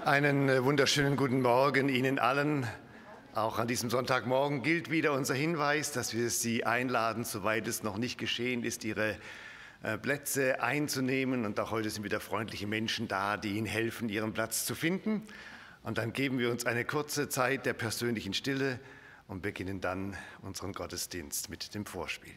Einen wunderschönen guten Morgen Ihnen allen. Auch an diesem Sonntagmorgen gilt wieder unser Hinweis, dass wir Sie einladen, soweit es noch nicht geschehen ist, Ihre Plätze einzunehmen. Und auch heute sind wieder freundliche Menschen da, die Ihnen helfen, Ihren Platz zu finden. Und dann geben wir uns eine kurze Zeit der persönlichen Stille und beginnen dann unseren Gottesdienst mit dem Vorspiel.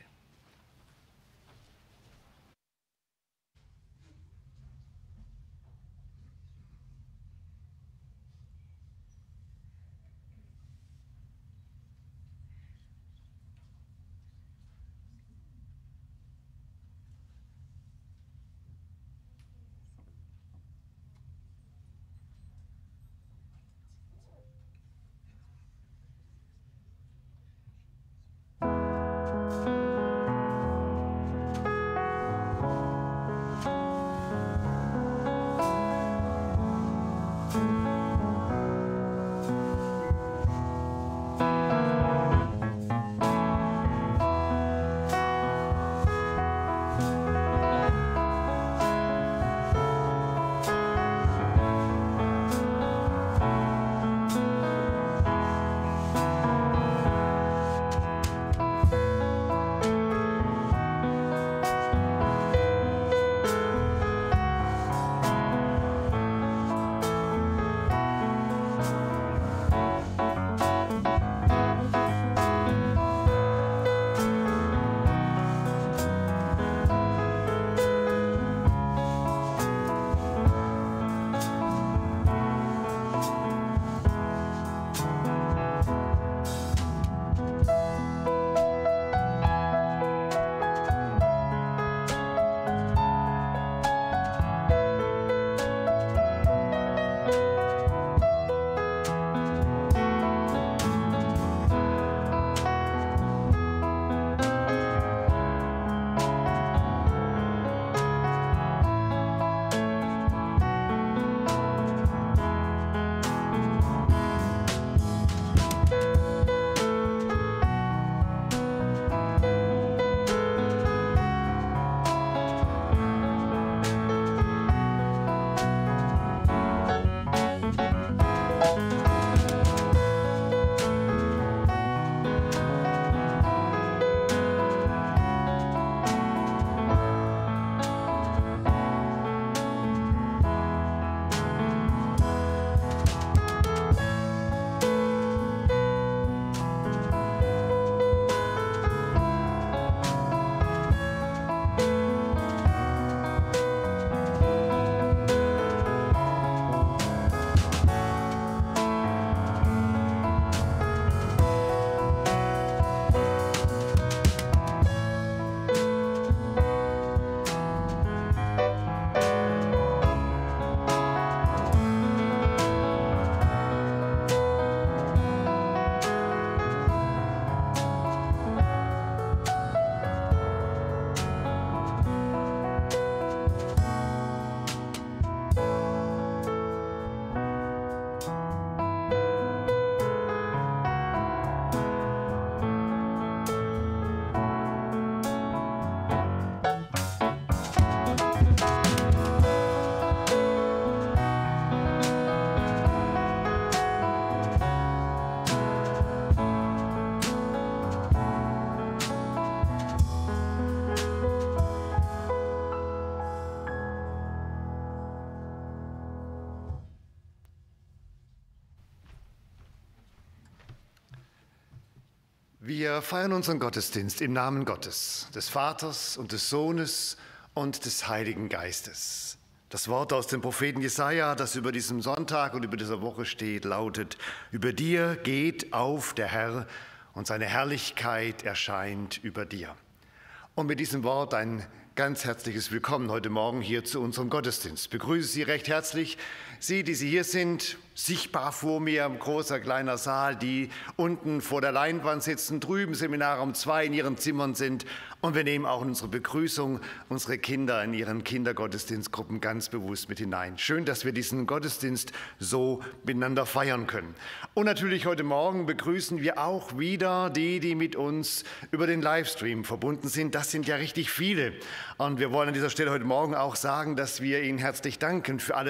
Wir feiern unseren Gottesdienst im Namen Gottes, des Vaters und des Sohnes und des Heiligen Geistes. Das Wort aus dem Propheten Jesaja, das über diesem Sonntag und über dieser Woche steht, lautet: Über dir geht auf der Herr und seine Herrlichkeit erscheint über dir. Und mit diesem Wort ein ganz herzliches Willkommen heute Morgen hier zu unserem Gottesdienst. Ich begrüße Sie recht herzlich, Sie, die Sie hier sind, sichtbar vor mir, ein großer, kleiner Saal, die unten vor der Leinwand sitzen, drüben Seminarraum 2 in ihren Zimmern sind. Und wir nehmen auch in unsere Begrüßung unsere Kinder in ihren Kindergottesdienstgruppen ganz bewusst mit hinein. Schön, dass wir diesen Gottesdienst so miteinander feiern können. Und natürlich heute Morgen begrüßen wir auch wieder die mit uns über den Livestream verbunden sind. Das sind ja richtig viele. Und wir wollen an dieser Stelle heute Morgen auch sagen, dass wir Ihnen herzlich danken für alles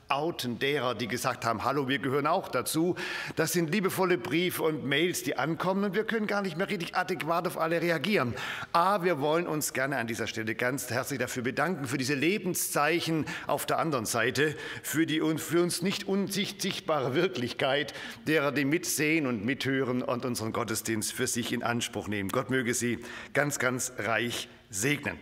outen derer, die gesagt haben, hallo, wir gehören auch dazu. Das sind liebevolle Briefe und Mails, die ankommen und wir können gar nicht mehr richtig adäquat auf alle reagieren. Aber wir wollen uns gerne an dieser Stelle ganz herzlich dafür bedanken, für diese Lebenszeichen auf der anderen Seite, für uns nicht unsichtbare Wirklichkeit derer, die mitsehen und mithören und unseren Gottesdienst für sich in Anspruch nehmen. Gott möge sie ganz, ganz reich segnen.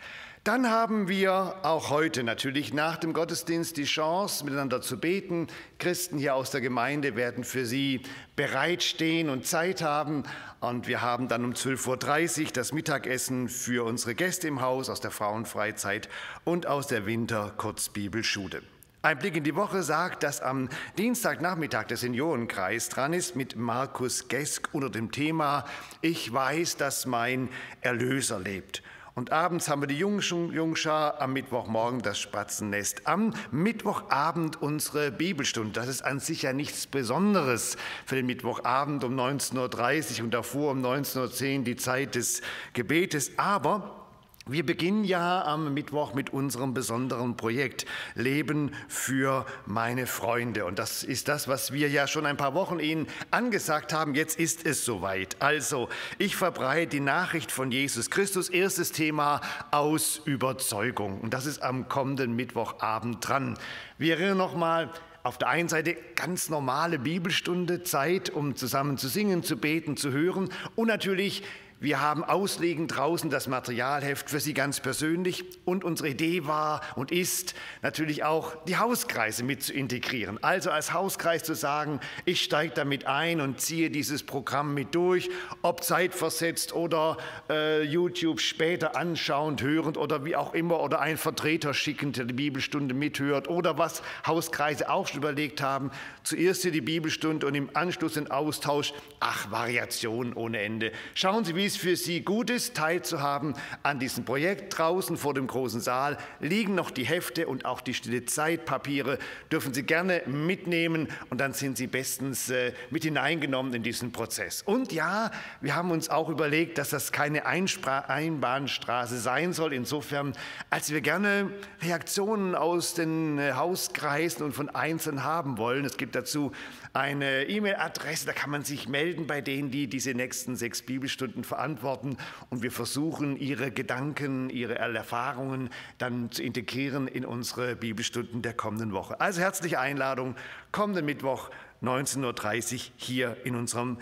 Dann haben wir auch heute natürlich nach dem Gottesdienst die Chance, miteinander zu beten. Christen hier aus der Gemeinde werden für Sie bereitstehen und Zeit haben. Und wir haben dann um 12:30 Uhr das Mittagessen für unsere Gäste im Haus aus der Frauenfreizeit und aus der Winter-Kurzbibelschule. Ein Blick in die Woche sagt, dass am Dienstagnachmittag der Seniorenkreis dran ist mit Markus Gesk unter dem Thema Ich weiß, dass mein Erlöser lebt. Und abends haben wir die Jungschar, am Mittwochmorgen das Spatzennest. Am Mittwochabend unsere Bibelstunde. Das ist an sich ja nichts Besonderes für den Mittwochabend um 19:30 Uhr und davor um 19:10 Uhr die Zeit des Gebetes. Aber wir beginnen ja am Mittwoch mit unserem besonderen Projekt Leben für meine Freunde. Und das ist das, was wir ja schon ein paar Wochen Ihnen angesagt haben. Jetzt ist es soweit. Also, ich verbreite die Nachricht von Jesus Christus. Erstes Thema aus Überzeugung. Und das ist am kommenden Mittwochabend dran. Wir erinnern nochmal, auf der einen Seite ganz normale Bibelstunde, Zeit, um zusammen zu singen, zu beten, zu hören. Und natürlich, wir haben ausliegend draußen das Materialheft für Sie ganz persönlich. Und unsere Idee war und ist natürlich auch, die Hauskreise mit zu integrieren. Also als Hauskreis zu sagen, ich steige damit ein und ziehe dieses Programm mit durch, ob zeitversetzt oder YouTube später anschauend, hörend oder wie auch immer, oder einen Vertreter schicken, der die Bibelstunde mithört, oder was Hauskreise auch schon überlegt haben. Zuerst hier die Bibelstunde und im Anschluss den Austausch. Ach, Variationen ohne Ende. Schauen Sie, wie es für Sie gut ist, teilzuhaben an diesem Projekt. Draußen vor dem großen Saal liegen noch die Hefte und auch die stille Zeitpapiere. Dürfen Sie gerne mitnehmen und dann sind Sie bestens mit hineingenommen in diesen Prozess. Und ja, wir haben uns auch überlegt, dass das keine Einbahnstraße sein soll. Insofern, als wir gerne Reaktionen aus den Hauskreisen und von Einzelnen haben wollen. Es gibt dazu eine E-Mail-Adresse, da kann man sich melden bei denen, die diese nächsten 6 Bibelstunden verantworten. Und wir versuchen, ihre Gedanken, ihre Erfahrungen dann zu integrieren in unsere Bibelstunden der kommenden Woche. Also herzliche Einladung, kommenden Mittwoch 19:30 Uhr hier in unserem,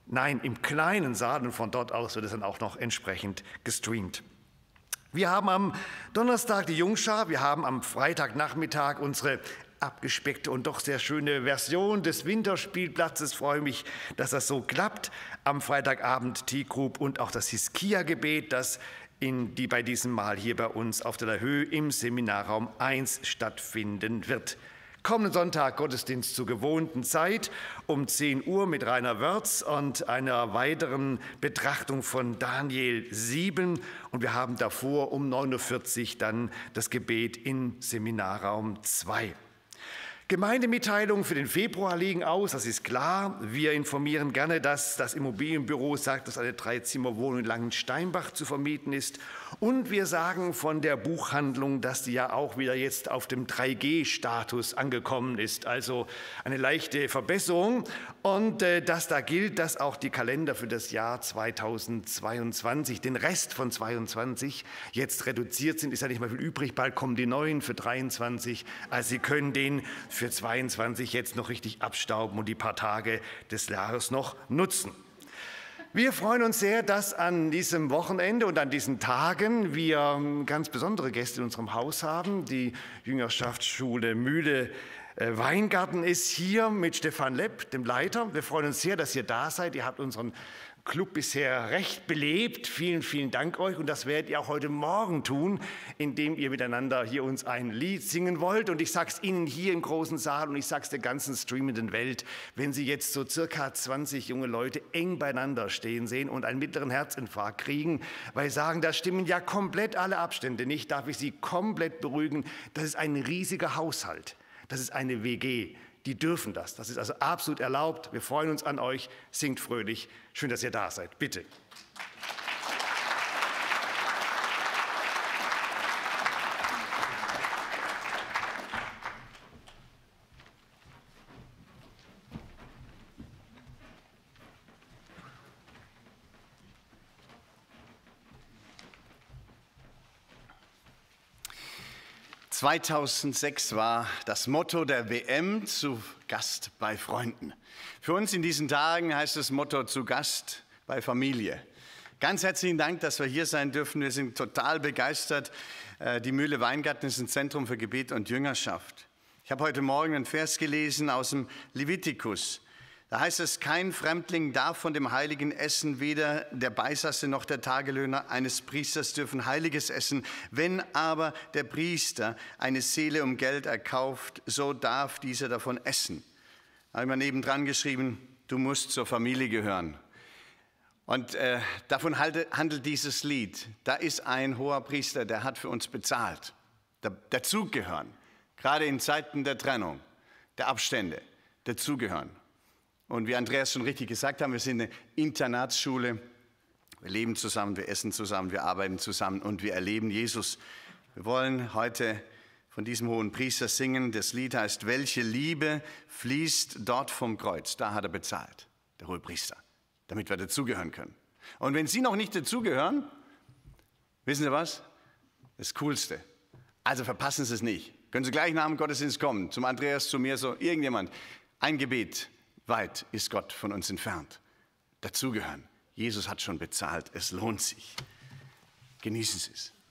im kleinen Saal, und von dort aus wird es dann auch noch entsprechend gestreamt. Wir haben am Donnerstag die Jungschar, wir haben am Freitagnachmittag unsere abgespeckte und doch sehr schöne Version des Winterspielplatzes. Ich freue mich, dass das so klappt. Am Freitagabend T-Group und auch das Hiskia-Gebet, das bei diesem Mal hier bei uns auf der Höhe im Seminarraum 1 stattfinden wird. Kommenden Sonntag Gottesdienst zur gewohnten Zeit um 10 Uhr mit Rainer Wörz und einer weiteren Betrachtung von Daniel 7. Und wir haben davor um 9:40 Uhr dann das Gebet im Seminarraum 2. Gemeindemitteilungen für den Februar liegen aus, das ist klar. Wir informieren gerne, dass das Immobilienbüro sagt, dass eine 3-Zimmer-Wohnung in Langensteinbach zu vermieten ist. Und wir sagen von der Buchhandlung, dass die ja auch wieder jetzt auf dem 3G-Status angekommen ist, also eine leichte Verbesserung. Und dass da gilt, dass auch die Kalender für das Jahr 2022, den Rest von 2022, jetzt reduziert sind. Ist ja nicht mal viel übrig, bald kommen die neuen für 2023. Also Sie können den für 2022 jetzt noch richtig abstauben und die paar Tage des Jahres noch nutzen. Wir freuen uns sehr, dass an diesem Wochenende und an diesen Tagen wir ganz besondere Gäste in unserem Haus haben. Die Jüngerschaftsschule Mühle Weingarten ist hier mit Stefan Lepp, dem Leiter. Wir freuen uns sehr, dass ihr da seid. Ihr habt unseren Club bisher recht belebt. Vielen, vielen Dank euch. Und das werdet ihr auch heute Morgen tun, indem ihr miteinander hier uns ein Lied singen wollt. Und ich sage es Ihnen hier im großen Saal und ich sage es der ganzen streamenden Welt, wenn Sie jetzt so circa 20 junge Leute eng beieinander stehen sehen und einen mittleren Herzinfarkt kriegen, weil sie sagen, da stimmen ja komplett alle Abstände nicht, darf ich Sie komplett beruhigen. Das ist ein riesiger Haushalt. Das ist eine WG. Die dürfen das. Das ist also absolut erlaubt. Wir freuen uns an euch. Singt fröhlich. Schön, dass ihr da seid. Bitte. 2006 war das Motto der WM zu Gast bei Freunden. Für uns in diesen Tagen heißt das Motto zu Gast bei Familie. Ganz herzlichen Dank, dass wir hier sein dürfen. Wir sind total begeistert. Die Mühle Weingarten ist ein Zentrum für Gebet und Jüngerschaft. Ich habe heute Morgen einen Vers gelesen aus dem Levitikus. Da heißt es, kein Fremdling darf von dem Heiligen essen, weder der Beisasse noch der Tagelöhner eines Priesters dürfen Heiliges essen. Wenn aber der Priester eine Seele um Geld erkauft, so darf dieser davon essen. Da habe ich mal nebendran geschrieben, du musst zur Familie gehören. Und davon handelt dieses Lied. Da ist ein hoher Priester, der hat für uns bezahlt. Dazugehören, gerade in Zeiten der Trennung, der Abstände, dazugehören. Und wie Andreas schon richtig gesagt haben, wir sind eine Internatsschule. Wir leben zusammen, wir essen zusammen, wir arbeiten zusammen und wir erleben Jesus. Wir wollen heute von diesem hohen Priester singen. Das Lied heißt, welche Liebe fließt dort vom Kreuz. Da hat er bezahlt, der hohe Priester, damit wir dazugehören können. Und wenn Sie noch nicht dazugehören, wissen Sie was? Das Coolste. Also verpassen Sie es nicht. Können Sie gleich nach dem Gottesdienst kommen, zum Andreas, zu mir, so irgendjemand. Ein Gebet. Weit ist Gott von uns entfernt. Dazugehören. Jesus hat schon bezahlt. Es lohnt sich. Genießen Sie es.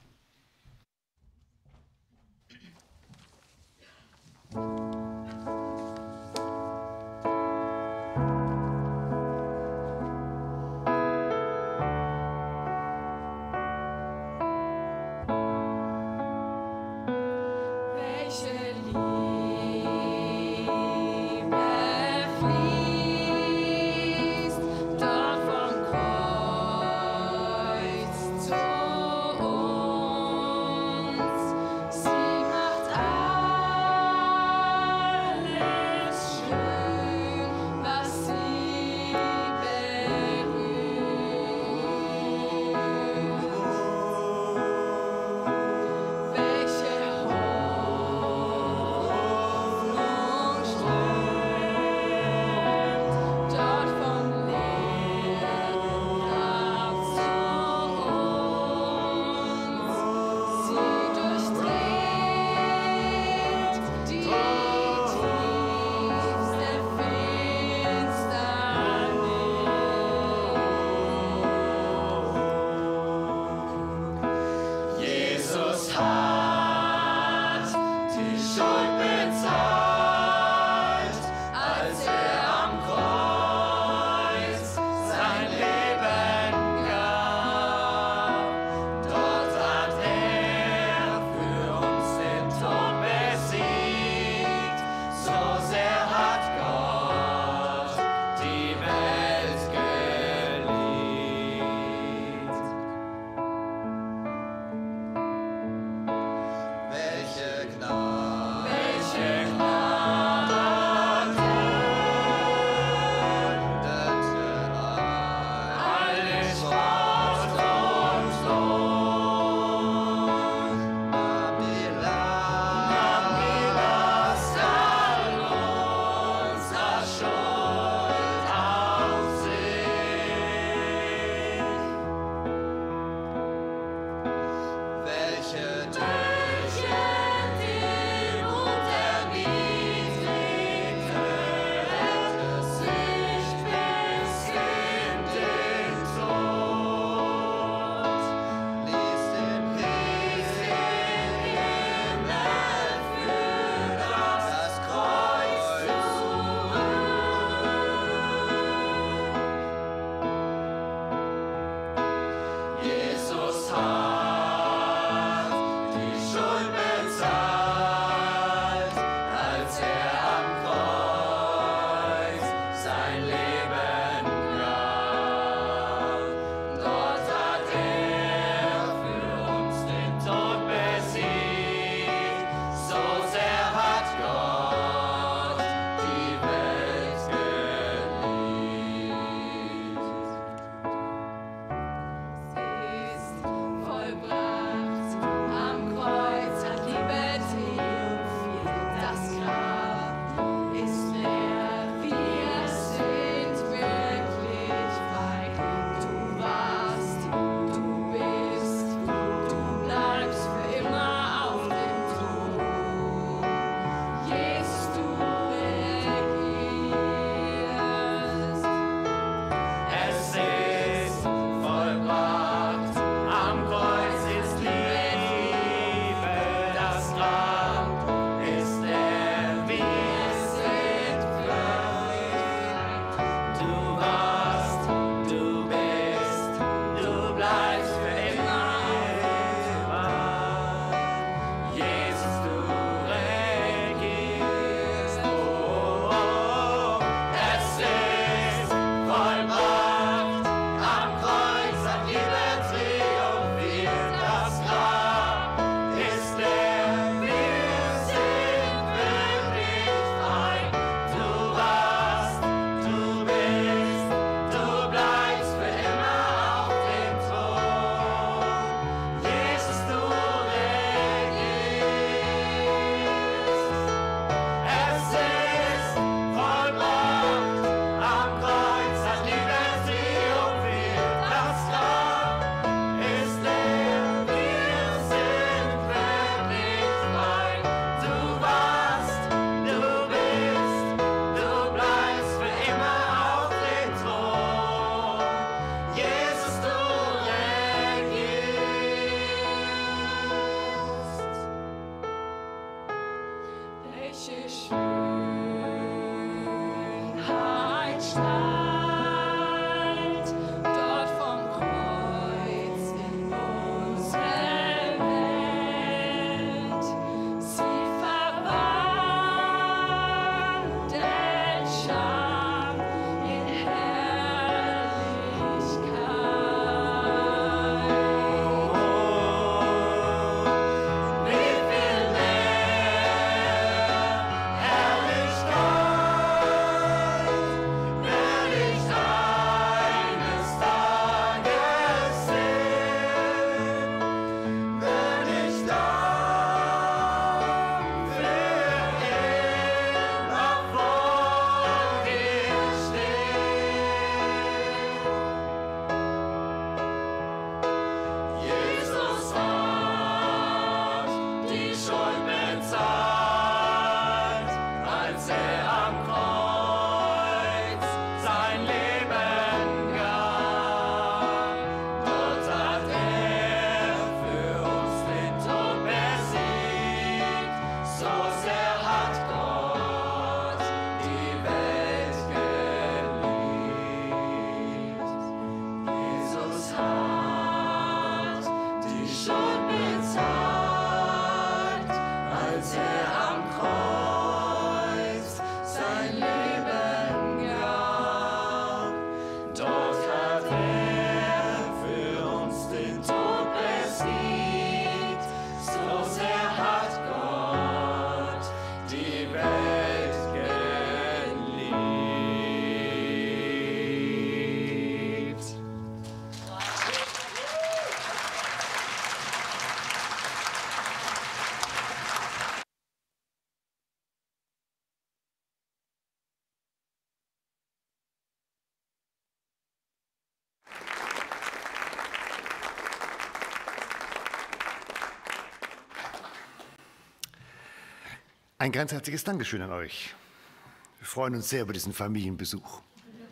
Ein ganz herzliches Dankeschön an euch. Wir freuen uns sehr über diesen Familienbesuch.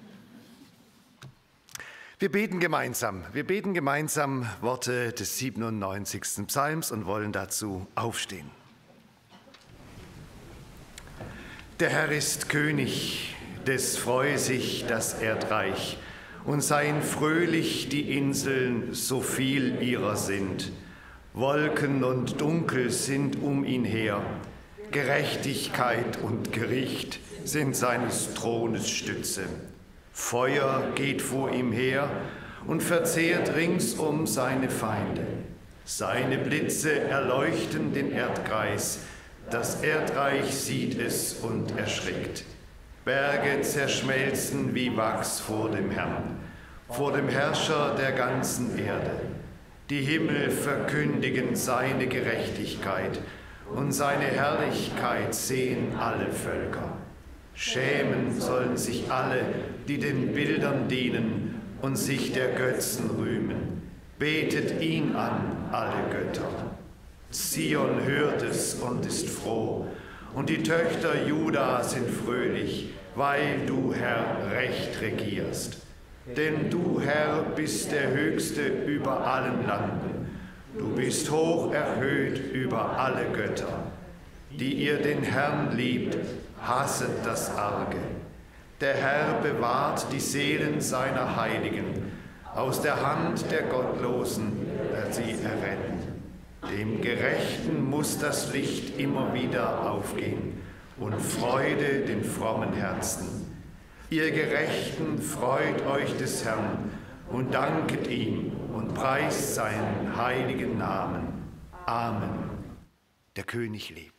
Wir beten gemeinsam Worte des 97. Psalms und wollen dazu aufstehen. Der Herr ist König, des freue sich das Erdreich, und seien fröhlich die Inseln, so viel ihrer sind. Wolken und Dunkel sind um ihn her, Gerechtigkeit und Gericht sind seines Thrones Stütze. Feuer geht vor ihm her und verzehrt ringsum seine Feinde. Seine Blitze erleuchten den Erdkreis, das Erdreich sieht es und erschrickt. Berge zerschmelzen wie Wachs vor dem Herrn, vor dem Herrscher der ganzen Erde. Die Himmel verkündigen seine Gerechtigkeit und seine Herrlichkeit sehen alle Völker. Schämen sollen sich alle, die den Bildern dienen und sich der Götzen rühmen. Betet ihn an, alle Götter. Zion hört es und ist froh, und die Töchter Juda sind fröhlich, weil du, Herr, recht regierst. Denn du, Herr, bist der Höchste über allen Landen. Du bist hoch erhöht über alle Götter. Die ihr den Herrn liebt, hasset das Arge. Der Herr bewahrt die Seelen seiner Heiligen. Aus der Hand der Gottlosen wird sie erretten. Dem Gerechten muss das Licht immer wieder aufgehen und Freude den frommen Herzen. Ihr Gerechten, freut euch des Herrn und danket ihm und preist seinen heiligen Namen. Amen. Der König lebt.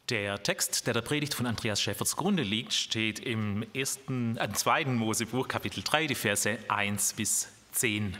Der Text, der Predigt von Andreas Schäfer zugrunde liegt, steht im 2. Mosebuch, Kapitel 3, die Verse 1 bis 10.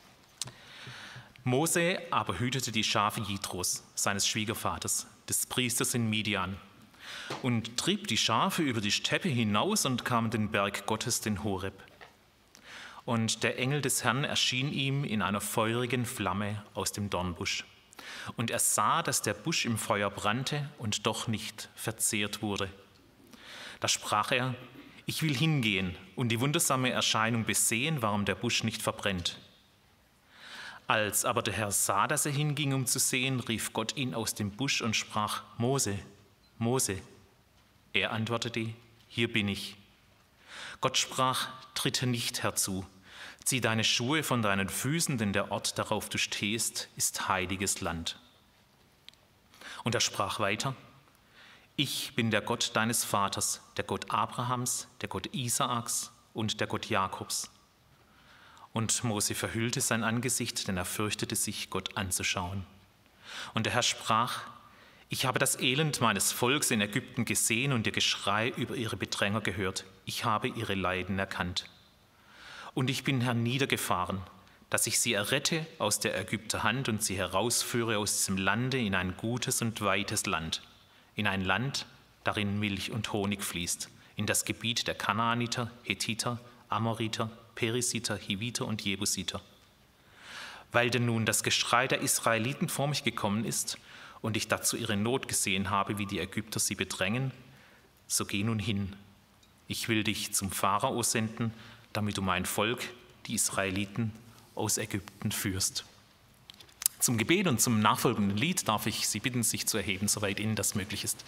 Mose aber hütete die Schafe Jitros, seines Schwiegervaters, des Priesters in Midian, und trieb die Schafe über die Steppe hinaus und kam den Berg Gottes, den Horeb. Und der Engel des Herrn erschien ihm in einer feurigen Flamme aus dem Dornbusch. Und er sah, dass der Busch im Feuer brannte und doch nicht verzehrt wurde. Da sprach er: Ich will hingehen und die wundersame Erscheinung besehen, warum der Busch nicht verbrennt. Als aber der Herr sah, dass er hinging, um zu sehen, rief Gott ihn aus dem Busch und sprach: Mose, Mose. Er antwortete: Hier bin ich. Gott sprach: Tritt nicht herzu, zieh deine Schuhe von deinen Füßen, denn der Ort, darauf du stehst, ist heiliges Land. Und er sprach weiter: Ich bin der Gott deines Vaters, der Gott Abrahams, der Gott Isaaks und der Gott Jakobs. Und Mose verhüllte sein Angesicht, denn er fürchtete sich, Gott anzuschauen. Und der Herr sprach: Ich habe das Elend meines Volks in Ägypten gesehen und ihr Geschrei über ihre Bedränger gehört. Ich habe ihre Leiden erkannt. Und ich bin herniedergefahren, dass ich sie errette aus der Ägypter Hand und sie herausführe aus diesem Lande in ein gutes und weites Land, in ein Land, darin Milch und Honig fließt, in das Gebiet der Kanaaniter, Hethiter, Amoriter, Perisiter, Hiviter und Jebusiter. Weil denn nun das Geschrei der Israeliten vor mich gekommen ist und ich dazu ihre Not gesehen habe, wie die Ägypter sie bedrängen, so geh nun hin. Ich will dich zum Pharao senden, damit du mein Volk, die Israeliten, aus Ägypten führst. Zum Gebet und zum nachfolgenden Lied darf ich Sie bitten, sich zu erheben, soweit Ihnen das möglich ist.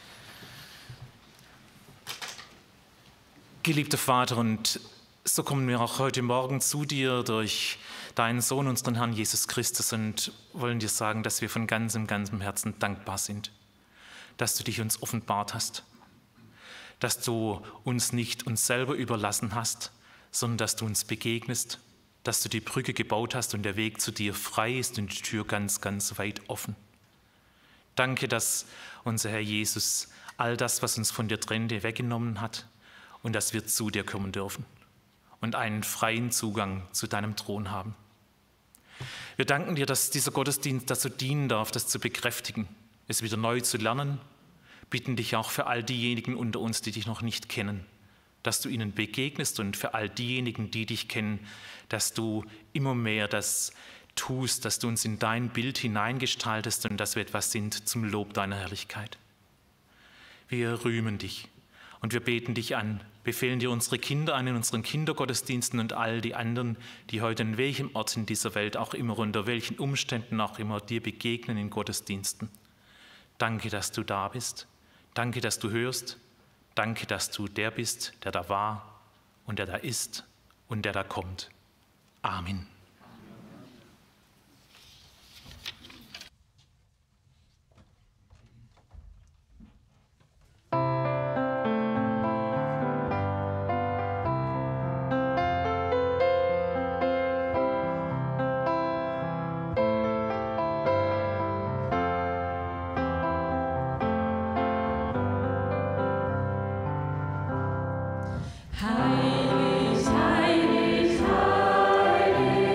Geliebter Vater, und so kommen wir auch heute Morgen zu dir durch deinen Sohn, unseren Herrn Jesus Christus, und wollen dir sagen, dass wir von ganzem Herzen dankbar sind, dass du dich uns offenbart hast, dass du uns nicht uns selber überlassen hast, sondern dass du uns begegnest, dass du die Brücke gebaut hast und der Weg zu dir frei ist und die Tür ganz weit offen. Danke, dass unser Herr Jesus all das, was uns von dir trennte, weggenommen hat und dass wir zu dir kommen dürfen und einen freien Zugang zu deinem Thron haben. Wir danken dir, dass dieser Gottesdienst dazu dienen darf, das zu bekräftigen, es wieder neu zu lernen, bitten dich auch für all diejenigen unter uns, die dich noch nicht kennen, dass du ihnen begegnest, und für all diejenigen, die dich kennen, dass du immer mehr das tust, dass du uns in dein Bild hineingestaltest und dass wir etwas sind zum Lob deiner Herrlichkeit. Wir rühmen dich und wir beten dich an, befehlen dir unsere Kinder an in unseren Kindergottesdiensten und all die anderen, die heute an welchem Ort in dieser Welt auch immer, unter welchen Umständen auch immer, dir begegnen in Gottesdiensten. Danke, dass du da bist. Danke, dass du hörst. Danke, dass du der bist, der da war und der da ist und der da kommt. Amen. Heilig, heilig, heilig.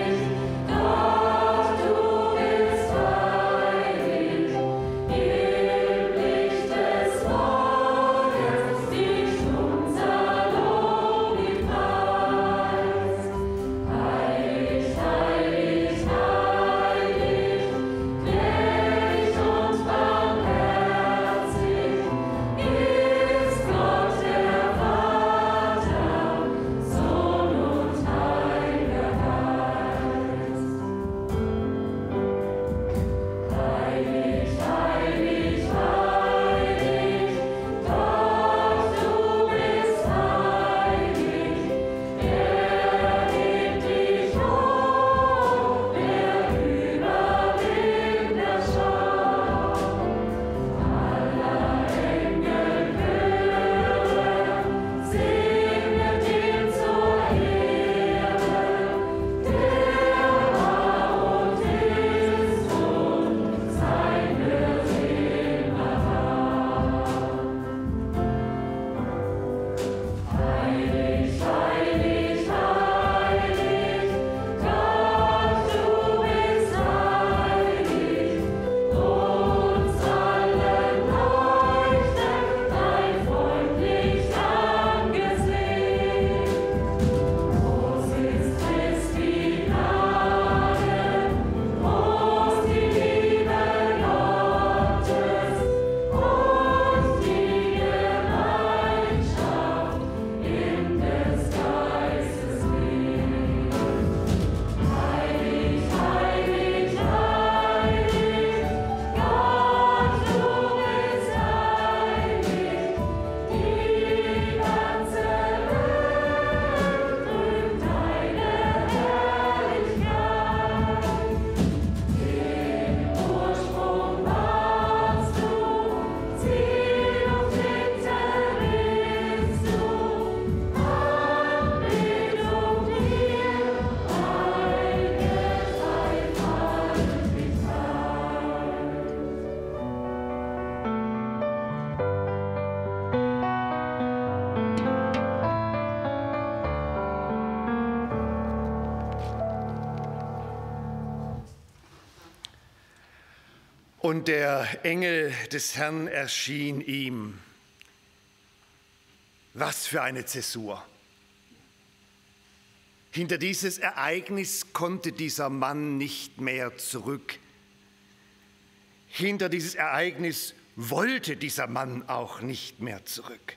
Und der Engel des Herrn erschien ihm. Was für eine Zäsur! Hinter dieses Ereignis konnte dieser Mann nicht mehr zurück. Hinter dieses Ereignis wollte dieser Mann auch nicht mehr zurück.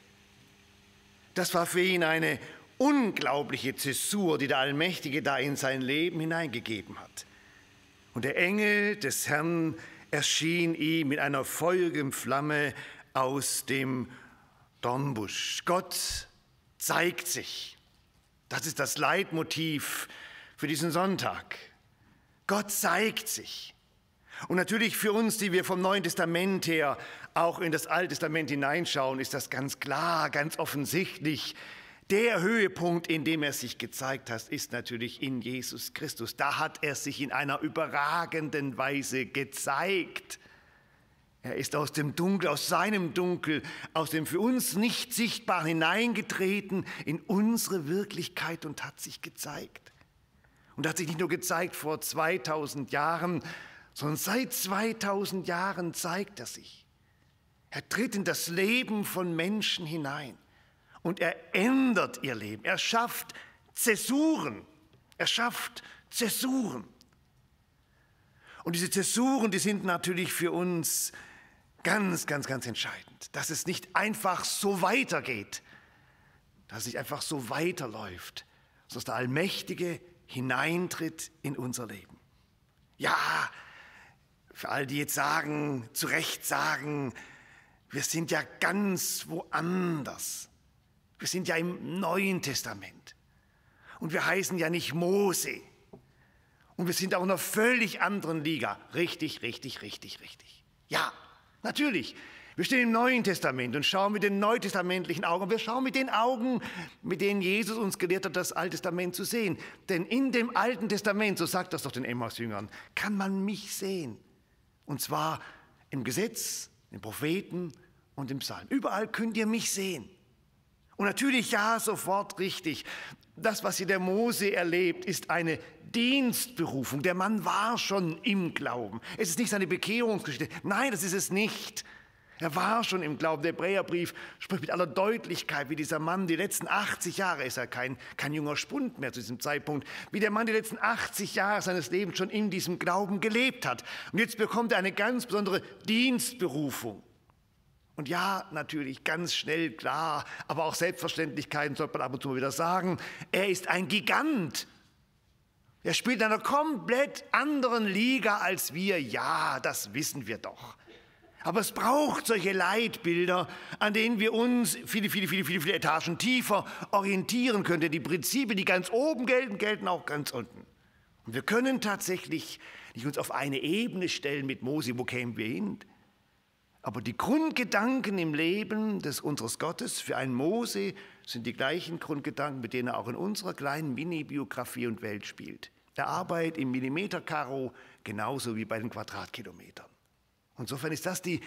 Das war für ihn eine unglaubliche Zäsur, die der Allmächtige da in sein Leben hineingegeben hat. Und der Engel des Herrn erschien ihm mit einer feurigen Flamme aus dem Dornbusch. Gott zeigt sich. Das ist das Leitmotiv für diesen Sonntag. Gott zeigt sich. Und natürlich für uns, die wir vom Neuen Testament her auch in das Alte Testament hineinschauen, ist das ganz klar, ganz offensichtlich. Der Höhepunkt, in dem er sich gezeigt hat, ist natürlich in Jesus Christus. Da hat er sich in einer überragenden Weise gezeigt. Er ist aus dem Dunkel, aus seinem Dunkel, aus dem für uns nicht Sichtbaren hineingetreten in unsere Wirklichkeit und hat sich gezeigt. Und hat sich nicht nur gezeigt vor 2000 Jahren, sondern seit 2000 Jahren zeigt er sich. Er tritt in das Leben von Menschen hinein und er ändert ihr Leben. Er schafft Zäsuren. Er schafft Zäsuren. Und diese Zäsuren, die sind natürlich für uns ganz, ganz, ganz entscheidend. Dass es nicht einfach so weitergeht, dass es nicht einfach so weiterläuft, sondern dass der Allmächtige hineintritt in unser Leben. Ja, für all die jetzt sagen, zu Recht sagen, wir sind ja ganz woanders. Wir sind ja im Neuen Testament. Und wir heißen ja nicht Mose. Und wir sind auch in einer völlig anderen Liga. Richtig, richtig, richtig, richtig. Ja, natürlich. Wir stehen im Neuen Testament und schauen mit den neutestamentlichen Augen. Wir schauen mit den Augen, mit denen Jesus uns gelehrt hat, das Alte Testament zu sehen. Denn in dem Alten Testament, so sagt das doch den Emmaus-Jüngern, kann man mich sehen. Und zwar im Gesetz, im Propheten und im Psalm. Überall könnt ihr mich sehen. Und natürlich, ja, sofort richtig. Das, was hier der Mose erlebt, ist eine Dienstberufung. Der Mann war schon im Glauben. Es ist nicht seine Bekehrungsgeschichte. Nein, das ist es nicht. Er war schon im Glauben. Der Hebräerbrief spricht mit aller Deutlichkeit, wie dieser Mann die letzten 80 Jahre, ist er kein junger Spund mehr zu diesem Zeitpunkt, wie der Mann die letzten 80 Jahre seines Lebens schon in diesem Glauben gelebt hat. Und jetzt bekommt er eine ganz besondere Dienstberufung. Und ja, natürlich ganz schnell, klar, aber auch Selbstverständlichkeiten sollte man ab und zu mal wieder sagen, er ist ein Gigant. Er spielt in einer komplett anderen Liga als wir. Ja, das wissen wir doch. Aber es braucht solche Leitbilder, an denen wir uns viele Etagen tiefer orientieren können. Denn die Prinzipien, die ganz oben gelten, gelten auch ganz unten. Und wir können tatsächlich nicht uns auf eine Ebene stellen mit Mose, wo kämen wir hin? Aber die Grundgedanken im Leben unseres Gottes für einen Mose sind die gleichen Grundgedanken, mit denen er auch in unserer kleinen Mini-Biografie und Welt spielt. Er arbeitet im Millimeterkaro genauso wie bei den Quadratkilometern. Insofern ist das die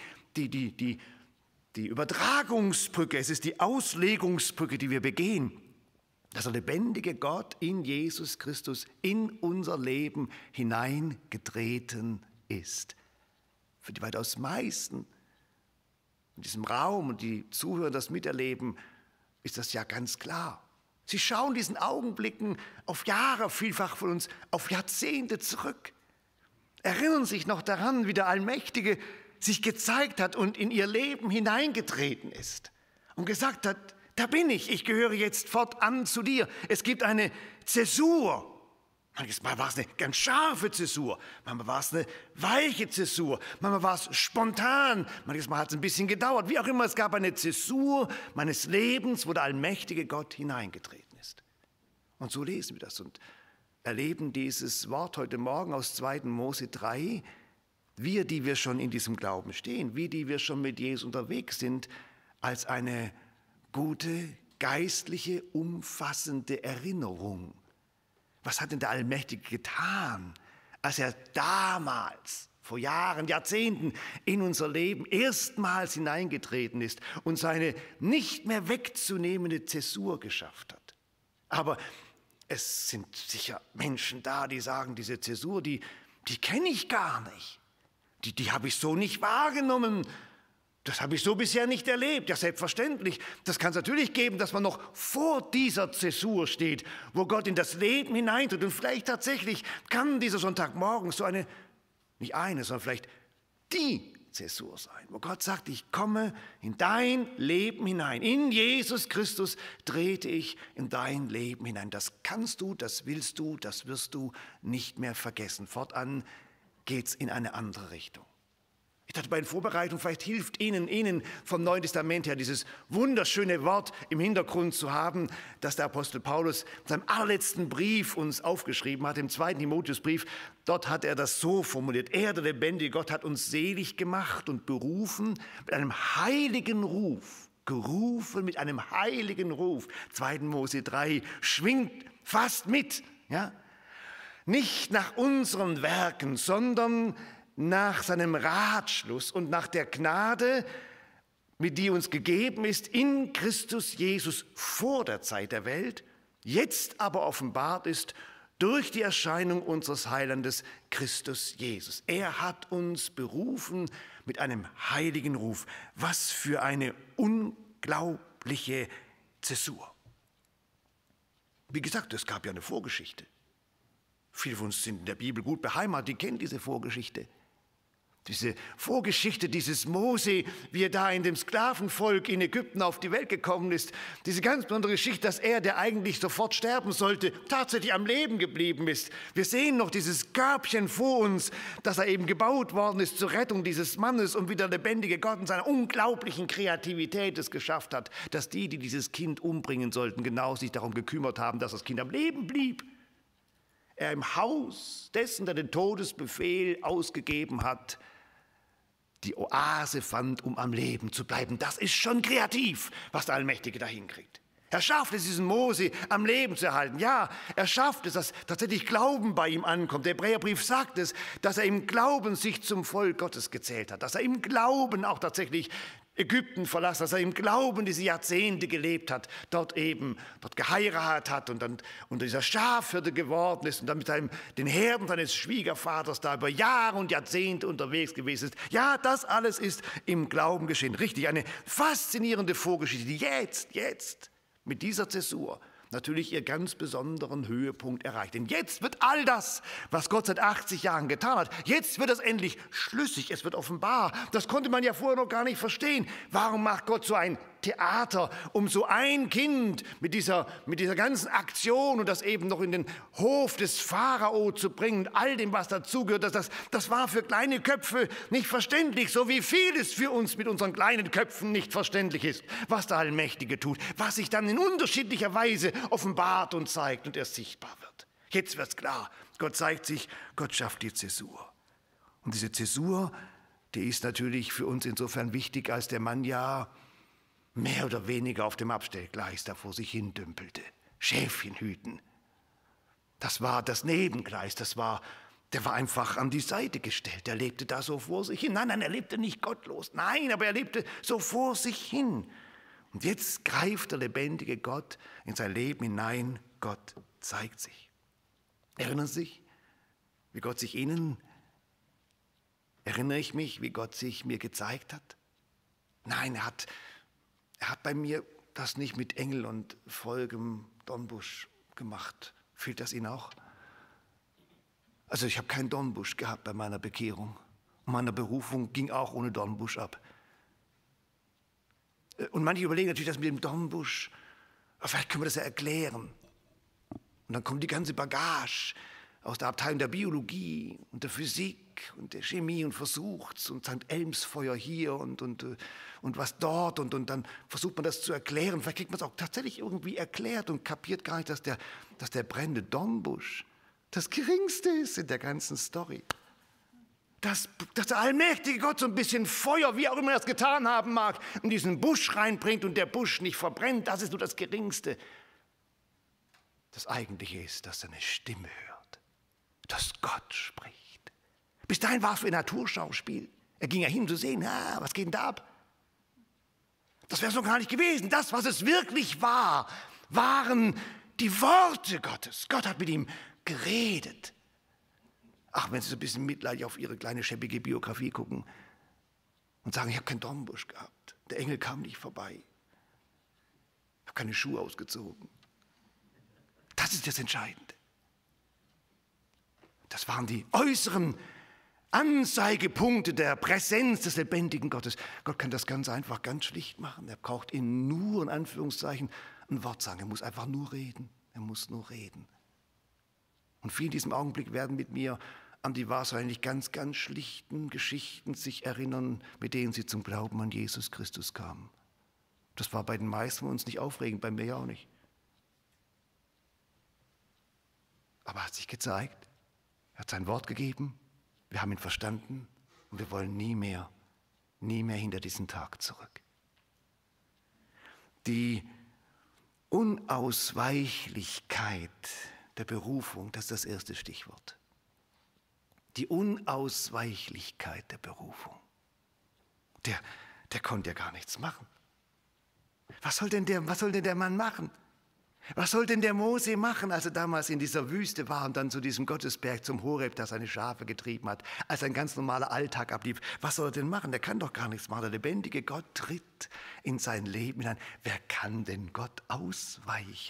Übertragungsbrücke, es ist die Auslegungsbrücke, die wir begehen, dass der lebendige Gott in Jesus Christus in unser Leben hineingetreten ist. Für die weitaus meisten in diesem Raum und die Zuhörer das miterleben, ist das ja ganz klar. Sie schauen diesen Augenblicken auf Jahre, vielfach von uns auf Jahrzehnte zurück. Erinnern sich noch daran, wie der Allmächtige sich gezeigt hat und in ihr Leben hineingetreten ist und gesagt hat, da bin ich gehöre jetzt fortan zu dir. Es gibt eine Zäsur. Manches Mal war es eine ganz scharfe Zäsur, manchmal war es eine weiche Zäsur, manchmal war es spontan, manches Mal hat es ein bisschen gedauert. Wie auch immer, es gab eine Zäsur meines Lebens, wo der allmächtige Gott hineingetreten ist. Und so lesen wir das und erleben dieses Wort heute Morgen aus 2. Mose 3. Wir, die wir schon in diesem Glauben stehen, wir, die wir schon mit Jesus unterwegs sind, als eine gute, geistliche, umfassende Erinnerung. Was hat denn der Allmächtige getan, als er damals, vor Jahren, Jahrzehnten, in unser Leben erstmals hineingetreten ist und seine nicht mehr wegzunehmende Zäsur geschafft hat? Aber es sind sicher Menschen da, die sagen, diese Zäsur, die kenne ich gar nicht. Die habe ich so nicht wahrgenommen. Das habe ich so bisher nicht erlebt. Ja, selbstverständlich. Das kann es natürlich geben, dass man noch vor dieser Zäsur steht, wo Gott in das Leben hineintritt. Und vielleicht tatsächlich kann dieser Sonntagmorgen so eine, nicht eine, sondern vielleicht die Zäsur sein, wo Gott sagt, ich komme in dein Leben hinein. In Jesus Christus trete ich in dein Leben hinein. Das kannst du, das willst du, das wirst du nicht mehr vergessen. Fortan geht es in eine andere Richtung. Ich dachte, bei den Vorbereitungen, vielleicht hilft Ihnen vom Neuen Testament her dieses wunderschöne Wort im Hintergrund zu haben, das der Apostel Paulus in seinem allerletzten Brief uns aufgeschrieben hat, im 2. Timotheusbrief. Dort hat er das so formuliert: Er, der lebendige Gott, hat uns selig gemacht und berufen mit einem heiligen Ruf. Gerufen mit einem heiligen Ruf. 2. Mose 3 schwingt fast mit. Ja? Nicht nach unseren Werken, sondern nach seinem Ratschluss und nach der Gnade, mit die uns gegeben ist in Christus Jesus vor der Zeit der Welt, jetzt aber offenbart ist durch die Erscheinung unseres Heilandes Christus Jesus. Er hat uns berufen mit einem heiligen Ruf. Was für eine unglaubliche Zäsur. Wie gesagt, es gab ja eine Vorgeschichte. Viele von uns sind in der Bibel gut beheimatet, die kennen diese Vorgeschichte. Diese Vorgeschichte dieses Mose, wie er da in dem Sklavenvolk in Ägypten auf die Welt gekommen ist. Diese ganz besondere Geschichte, dass er, der eigentlich sofort sterben sollte, tatsächlich am Leben geblieben ist. Wir sehen noch dieses Körbchen vor uns, dass er eben gebaut worden ist zur Rettung dieses Mannes und wie der lebendige Gott in seiner unglaublichen Kreativität es geschafft hat, dass die dieses Kind umbringen sollten, genau sich darum gekümmert haben, dass das Kind am Leben blieb. Er im Haus dessen, der den Todesbefehl ausgegeben hat, die Oase fand, um am Leben zu bleiben. Das ist schon kreativ, was der Allmächtige da hinkriegt. Er schafft es, diesen Mose am Leben zu erhalten. Ja, er schafft es, dass tatsächlich Glauben bei ihm ankommt. Der Hebräerbrief sagt es, dass er im Glauben sich zum Volk Gottes gezählt hat, dass er im Glauben auch tatsächlich Ägypten verlassen, dass er im Glauben diese Jahrzehnte gelebt hat, dort geheiratet hat und dann unter dieser Schafhirte geworden ist und dann mit den Herden seines Schwiegervaters da über Jahre und Jahrzehnte unterwegs gewesen ist. Ja, das alles ist im Glauben geschehen. Richtig, eine faszinierende Vorgeschichte, die jetzt mit dieser Zäsur natürlich ihr ganz besonderen Höhepunkt erreicht. Denn jetzt wird all das, was Gott seit 80 Jahren getan hat, jetzt wird es endlich schlüssig, es wird offenbar. Das konnte man ja vorher noch gar nicht verstehen. Warum macht Gott so ein Theater, um so ein Kind mit dieser ganzen Aktion und das eben noch in den Hof des Pharao zu bringen, all dem, was dazugehört, das war für kleine Köpfe nicht verständlich, so wie vieles für uns mit unseren kleinen Köpfen nicht verständlich ist, was der Allmächtige tut, was sich dann in unterschiedlicher Weise offenbart und zeigt und erst sichtbar wird. Jetzt wird's klar, Gott zeigt sich, Gott schafft die Zäsur. Und diese Zäsur, die ist natürlich für uns insofern wichtig, als der Mann ja mehr oder weniger auf dem Abstellgleis da vor sich hin dümpelte. Schäfchen hüten. Das war das Nebengleis, der war einfach an die Seite gestellt. Der lebte da so vor sich hin. Nein, er lebte nicht gottlos. Nein, aber er lebte so vor sich hin. Und jetzt greift der lebendige Gott in sein Leben hinein. Gott zeigt sich. Erinnern Sie sich, wie Gott sich Ihnen, erinnere ich mich, wie Gott sich mir gezeigt hat? Nein, er hat bei mir das nicht mit Engel und feurigem Dornbusch gemacht. Fehlt das Ihnen auch? Also ich habe keinen Dornbusch gehabt bei meiner Bekehrung. Und meine Berufung ging auch ohne Dornbusch ab. Und manche überlegen natürlich, das mit dem Dornbusch, vielleicht können wir das ja erklären. Und dann kommt die ganze Bagage aus der Abteilung der Biologie und der Physik und der Chemie und versucht's und St. Elmsfeuer hier und was dort und dann versucht man das zu erklären. Vielleicht kriegt man es auch tatsächlich irgendwie erklärt und kapiert gar nicht, dass der brennende Dornbusch das Geringste ist in der ganzen Story. Dass der allmächtige Gott so ein bisschen Feuer, wie auch immer er das getan haben mag, in diesen Busch reinbringt und der Busch nicht verbrennt, das ist nur das Geringste. Das Eigentliche ist, dass er eine Stimme hört, dass Gott spricht. Bis dahin war es wie ein Naturschauspiel. Er ging ja hin, um zu sehen, was geht denn da ab? Das wäre es noch gar nicht gewesen. Das, was es wirklich war, waren die Worte Gottes. Gott hat mit ihm geredet. Ach, wenn Sie so ein bisschen mitleidig auf Ihre kleine schäbige Biografie gucken und sagen, ich habe keinen Dornbusch gehabt, der Engel kam nicht vorbei, ich habe keine Schuhe ausgezogen. Das ist das Entscheidende. Das waren die äußeren Anzeigepunkte der Präsenz des lebendigen Gottes. Gott kann das ganz einfach, ganz schlicht machen. Er braucht Ihnen nur, in Anführungszeichen, ein Wort sagen. Er muss einfach nur reden. Er muss nur reden. Und viele in diesem Augenblick werden mit mir an die wahrscheinlich ganz, ganz schlichten Geschichten sich erinnern, mit denen sie zum Glauben an Jesus Christus kamen. Das war bei den meisten von uns nicht aufregend, bei mir ja auch nicht. Aber er hat sich gezeigt, er hat sein Wort gegeben, wir haben ihn verstanden und wir wollen nie mehr hinter diesen Tag zurück. Die Unausweichlichkeit der Berufung, das ist das erste Stichwort. Die Unausweichlichkeit der Berufung. Der konnte ja gar nichts machen. Was soll denn der Mann machen? Was soll denn der Mose machen, als er damals in dieser Wüste war und dann zu diesem Gottesberg, zum Horeb, der seine Schafe getrieben hat, als ein ganz normaler Alltag ablief? Was soll er denn machen? Der kann doch gar nichts machen. Der lebendige Gott tritt in sein Leben hinein. Wer kann denn Gott ausweichen?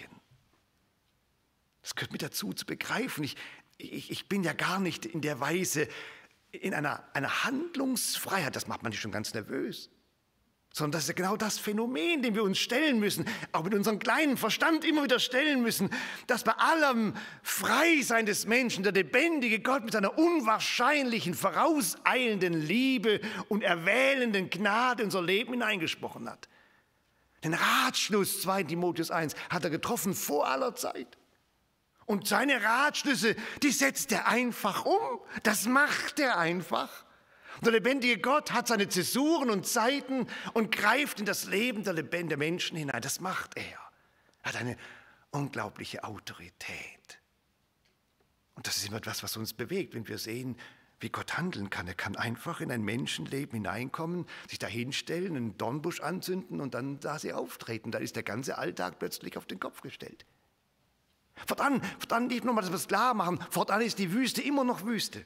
Das gehört mit dazu zu begreifen. Ich bin ja gar nicht in der Weise in einer Handlungsfreiheit. Das macht man nicht schon ganz nervös. Sondern das ist ja genau das Phänomen, dem wir uns stellen müssen, auch mit unserem kleinen Verstand immer wieder stellen müssen, dass bei allem Freisein des Menschen der lebendige Gott mit seiner unwahrscheinlichen, vorauseilenden Liebe und erwählenden Gnade in unser Leben hineingesprochen hat. Den Ratschluss, 2 Timotheus 1, hat er getroffen vor aller Zeit. Und seine Ratschlüsse, die setzt er einfach um. Das macht er einfach. Der lebendige Gott hat seine Zäsuren und Zeiten und greift in das Leben der Menschen hinein. Das macht er. Er hat eine unglaubliche Autorität. Und das ist immer etwas, was uns bewegt, wenn wir sehen, wie Gott handeln kann. Er kann einfach in ein Menschenleben hineinkommen, sich da hinstellen, einen Dornbusch anzünden und dann da sie auftreten. Da ist der ganze Alltag plötzlich auf den Kopf gestellt. Fortan, nicht nur mal, dass wir es klar machen, fortan ist die Wüste immer noch Wüste.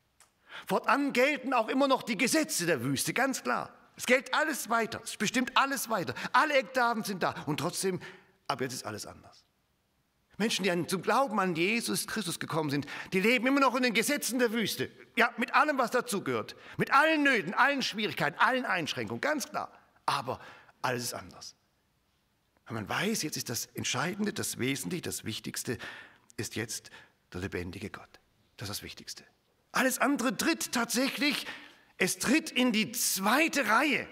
Fortan gelten auch immer noch die Gesetze der Wüste, ganz klar. Es gilt alles weiter, es bestimmt alles weiter. Alle Eckdaten sind da und trotzdem, ab jetzt ist alles anders. Menschen, die zum Glauben an Jesus Christus gekommen sind, die leben immer noch in den Gesetzen der Wüste. Ja, mit allem, was dazugehört. Mit allen Nöten, allen Schwierigkeiten, allen Einschränkungen, ganz klar. Aber alles ist anders. Wenn man weiß, jetzt ist das Entscheidende, das Wesentliche, das Wichtigste, ist jetzt der lebendige Gott. Das ist das Wichtigste. Alles andere tritt tatsächlich, es tritt in die zweite Reihe.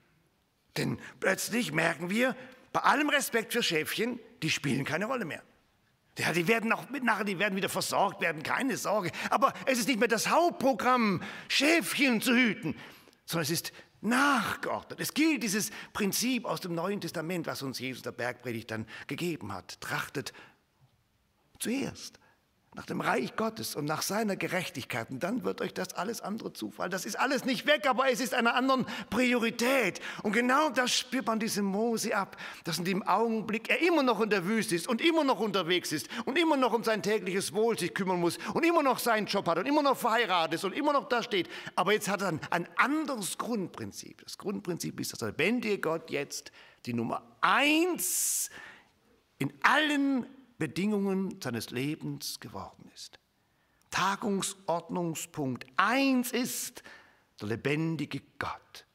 Denn plötzlich merken wir, bei allem Respekt für Schäfchen, die spielen keine Rolle mehr. Ja, die werden auch nachher, die werden wieder versorgt werden, keine Sorge. Aber es ist nicht mehr das Hauptprogramm, Schäfchen zu hüten, sondern es ist nachgeordnet. Es gilt dieses Prinzip aus dem Neuen Testament, was uns Jesus der Bergpredigt dann gegeben hat. Trachtet zuerst nach dem Reich Gottes und nach seiner Gerechtigkeit. Und dann wird euch das alles andere zufallen. Das ist alles nicht weg, aber es ist einer anderen Priorität. Und genau das spürt man diesem Mose ab, dass in dem Augenblick er immer noch in der Wüste ist und immer noch unterwegs ist und immer noch um sein tägliches Wohl sich kümmern muss und immer noch seinen Job hat und immer noch verheiratet ist und immer noch da steht. Aber jetzt hat er ein anderes Grundprinzip. Das Grundprinzip ist, dass der lebendige Gott jetzt die Nummer 1 in allen Bedingungen seines Lebens geworden ist. Tagungsordnungspunkt 1 ist der lebendige Gott.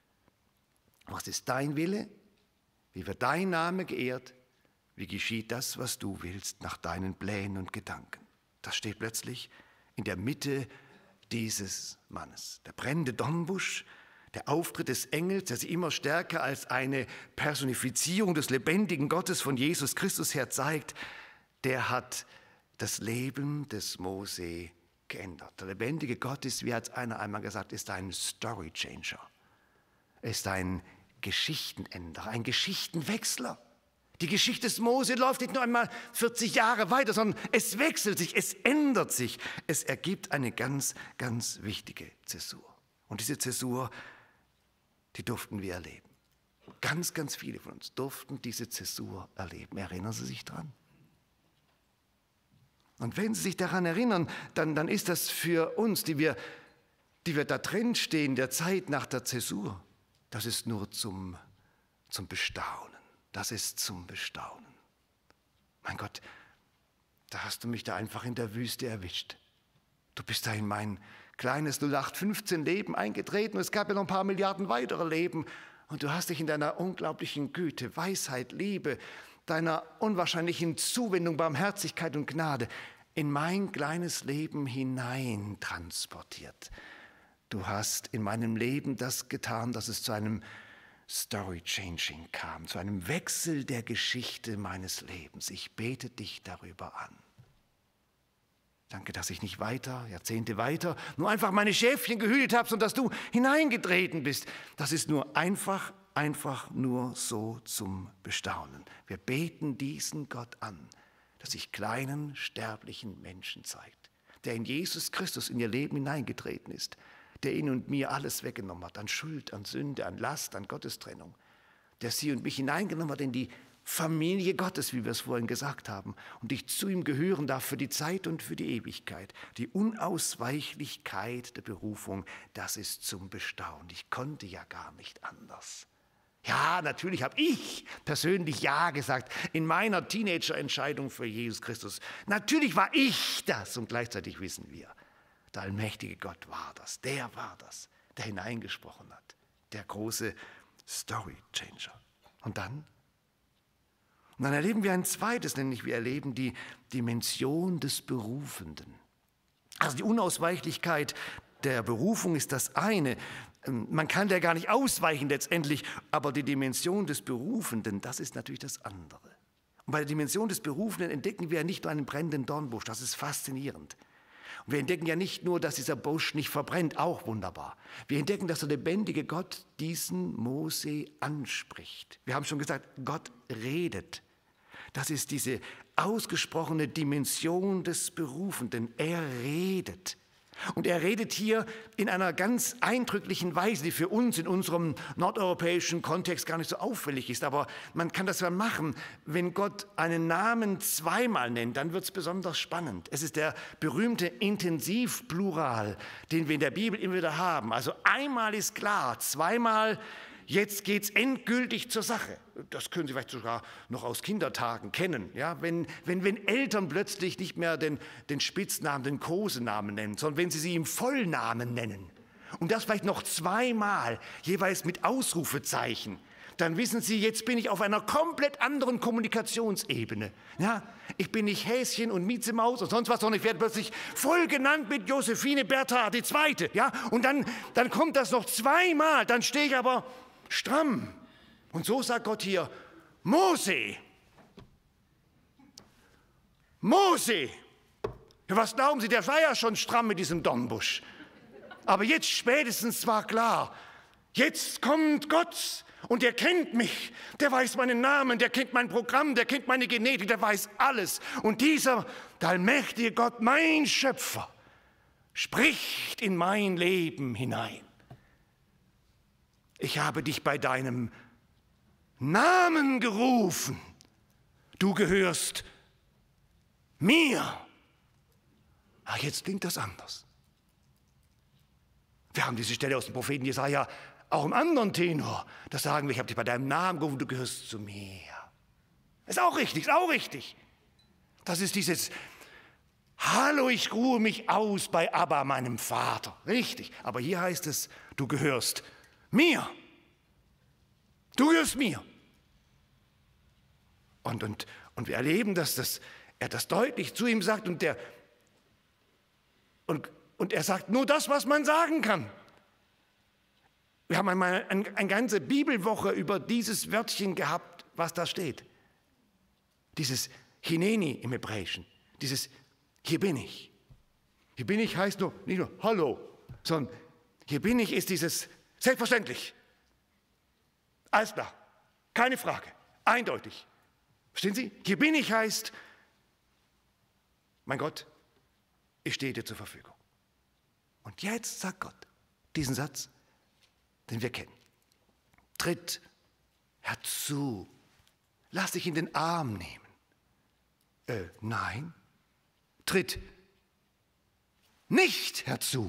Was ist dein Wille? Wie wird dein Name geehrt? Wie geschieht das, was du willst, nach deinen Plänen und Gedanken? Das steht plötzlich in der Mitte dieses Mannes. Der brennende Dornbusch, der Auftritt des Engels, der sich immer stärker als eine Personifizierung des lebendigen Gottes von Jesus Christus her zeigt, der hat das Leben des Mose geändert. Der lebendige Gott ist, wie hat einer einmal gesagt, ist ein Story Changer, ist ein Geschichtenänder, ein Geschichtenwechsler. Die Geschichte des Mose läuft nicht nur einmal 40 Jahre weiter, sondern es wechselt sich, es ändert sich. Es ergibt eine ganz, ganz wichtige Zäsur. Und diese Zäsur, die durften wir erleben. Ganz, ganz viele von uns durften diese Zäsur erleben. Erinnern Sie sich dran? Und wenn Sie sich daran erinnern, dann ist das für uns, die wir da drin stehen, der Zeit nach der Zäsur, das ist nur zum Bestaunen. Das ist zum Bestaunen. Mein Gott, da hast du mich da einfach in der Wüste erwischt. Du bist da in mein kleines 0815-Leben eingetreten und es gab ja noch ein paar Milliarden weitere Leben. Und du hast dich in deiner unglaublichen Güte, Weisheit, Liebe, deiner unwahrscheinlichen Zuwendung, Barmherzigkeit und Gnade in mein kleines Leben hinein transportiert. Du hast in meinem Leben das getan, dass es zu einem Story-Changing kam, zu einem Wechsel der Geschichte meines Lebens. Ich bete dich darüber an. Danke, dass ich nicht weiter, Jahrzehnte weiter, nur einfach meine Schäfchen gehütet habe, sondern dass du hineingetreten bist. Das ist nur einfach nur so zum Bestaunen. Wir beten diesen Gott an, der sich kleinen, sterblichen Menschen zeigt, der in Jesus Christus in ihr Leben hineingetreten ist, der ihnen und mir alles weggenommen hat, an Schuld, an Sünde, an Last, an Gottestrennung, der sie und mich hineingenommen hat in die Familie Gottes, wie wir es vorhin gesagt haben, und ich zu ihm gehören darf für die Zeit und für die Ewigkeit. Die Unausweichlichkeit der Berufung, das ist zum Bestaunen. Ich konnte ja gar nicht anders. Ja, natürlich habe ich persönlich Ja gesagt in meiner Teenager-Entscheidung für Jesus Christus. Natürlich war ich das und gleichzeitig wissen wir, der allmächtige Gott war das, der hineingesprochen hat, der große Story-Changer. Und dann erleben wir ein zweites, nämlich wir erleben die Dimension des Berufenden. Also die Unausweichlichkeit der Berufung ist das eine. Man kann der gar nicht ausweichen letztendlich, aber die Dimension des Berufenden, das ist natürlich das andere. Und bei der Dimension des Berufenden entdecken wir ja nicht nur einen brennenden Dornbusch, das ist faszinierend. Und wir entdecken ja nicht nur, dass dieser Busch nicht verbrennt, auch wunderbar. Wir entdecken, dass der lebendige Gott diesen Mose anspricht. Wir haben schon gesagt, Gott redet. Das ist diese ausgesprochene Dimension des Berufenden. Er redet. Und er redet hier in einer ganz eindrücklichen Weise, die für uns in unserem nordeuropäischen Kontext gar nicht so auffällig ist. Aber man kann das ja machen. Wenn Gott einen Namen zweimal nennt, dann wird es besonders spannend. Es ist der berühmte Intensivplural, den wir in der Bibel immer wieder haben. Also einmal ist klar, zweimal, jetzt geht es endgültig zur Sache. Das können Sie vielleicht sogar noch aus Kindertagen kennen. Ja? Wenn Eltern plötzlich nicht mehr den Spitznamen, den Kosenamen nennen, sondern wenn sie im Vollnamen nennen und das vielleicht noch zweimal, jeweils mit Ausrufezeichen, dann wissen Sie, jetzt bin ich auf einer komplett anderen Kommunikationsebene. Ja? Ich bin nicht Häschen und Miezemaus und sonst was, sondern ich werde plötzlich voll genannt mit Josephine Bertha, die Zweite. Ja? Und dann kommt das noch zweimal, dann stehe ich aber stramm. Und so sagt Gott hier, Mose. Mose. Ja, was glauben Sie, der war ja schon stramm mit diesem Dornbusch. Aber jetzt spätestens war klar, jetzt kommt Gott und der kennt mich. Der weiß meinen Namen, der kennt mein Programm, der kennt meine Genetik, der weiß alles. Und dieser, der allmächtige Gott, mein Schöpfer, spricht in mein Leben hinein. Ich habe dich bei deinem Namen gerufen. Du gehörst mir. Ach, jetzt klingt das anders. Wir haben diese Stelle aus dem Propheten Jesaja auch im anderen Tenor. Da sagen wir, ich habe dich bei deinem Namen gerufen, du gehörst zu mir. Ist auch richtig, ist auch richtig. Das ist dieses Hallo, ich ruhe mich aus bei Abba, meinem Vater. Richtig, aber hier heißt es, du gehörst mir. Du gehörst mir. Und wir erleben, dass er das deutlich zu ihm sagt und er sagt nur das, was man sagen kann. Wir haben einmal eine ganze Bibelwoche über dieses Wörtchen gehabt, was da steht. Dieses Hineni im Hebräischen, dieses hier bin ich. Hier bin ich heißt nicht nur Hallo, sondern hier bin ich ist dieses selbstverständlich. Alles klar, keine Frage, eindeutig. Verstehen Sie? Hier bin ich heißt, mein Gott, ich stehe dir zur Verfügung. Und jetzt sagt Gott diesen Satz, den wir kennen. Tritt herzu, lass dich in den Arm nehmen. Nein, tritt nicht herzu.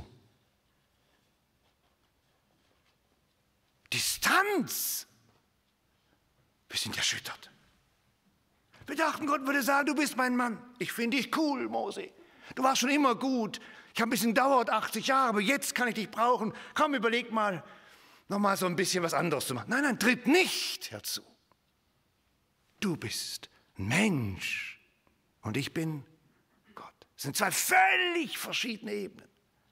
Distanz. Wir sind erschüttert. Wir dachten, Gott würde sagen, du bist mein Mann. Ich finde dich cool, Mose. Du warst schon immer gut. Ich habe ein bisschen gedauert, 80 Jahre, aber jetzt kann ich dich brauchen. Komm, überleg mal, noch mal so ein bisschen was anderes zu machen. Nein, nein, tritt nicht herzu. Du bist ein Mensch und ich bin Gott. Es sind zwei völlig verschiedene Ebenen.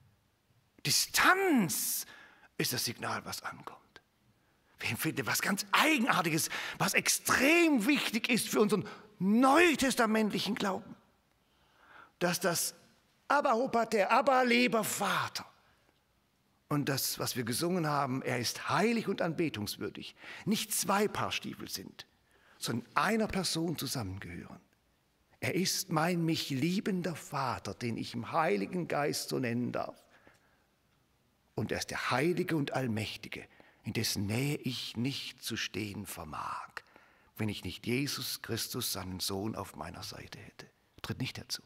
Distanz ist das Signal, was ankommt. Wir empfinden was ganz Eigenartiges, was extrem wichtig ist für unseren neutestamentlichen Glauben. Dass das Abba Pater, Abba lieber Vater und das, was wir gesungen haben, er ist heilig und anbetungswürdig, nicht zwei Paar Stiefel sind, sondern einer Person zusammengehören. Er ist mein mich liebender Vater, den ich im Heiligen Geist so nennen darf. Und er ist der Heilige und Allmächtige, in dessen Nähe ich nicht zu stehen vermag, wenn ich nicht Jesus Christus, seinen Sohn, auf meiner Seite hätte. Tritt nicht herzu.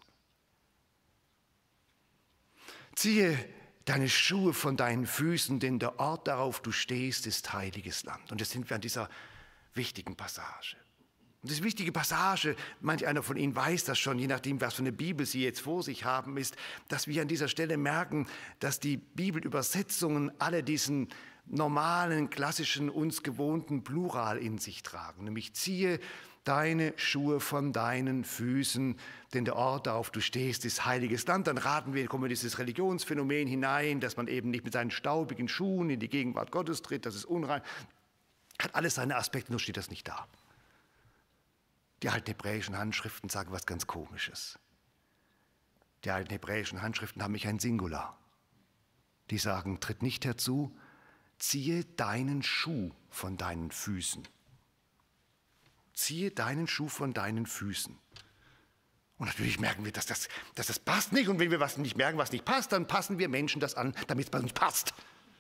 Ziehe deine Schuhe von deinen Füßen, denn der Ort, darauf du stehst, ist heiliges Land. Und jetzt sind wir an dieser wichtigen Passage. Und diese wichtige Passage, manch einer von Ihnen weiß das schon, je nachdem, was für eine Bibel Sie jetzt vor sich haben, ist, dass wir an dieser Stelle merken, dass die Bibelübersetzungen alle diesen normalen, klassischen, uns gewohnten Plural in sich tragen. Nämlich ziehe deine Schuhe von deinen Füßen, denn der Ort, darauf du stehst, ist heiliges Land. Dann kommen wir in dieses Religionsphänomen hinein, dass man eben nicht mit seinen staubigen Schuhen in die Gegenwart Gottes tritt, das ist unrein. Hat alles seine Aspekte, nur steht das nicht da. Die alten hebräischen Handschriften sagen was ganz Komisches. Die alten hebräischen Handschriften haben nicht ein Singular. Die sagen, tritt nicht herzu, ziehe deinen Schuh von deinen Füßen. Ziehe deinen Schuh von deinen Füßen. Und natürlich merken wir, dass das passt nicht. Und wenn wir was nicht merken, was nicht passt, dann passen wir Menschen das an, damit es bei uns passt.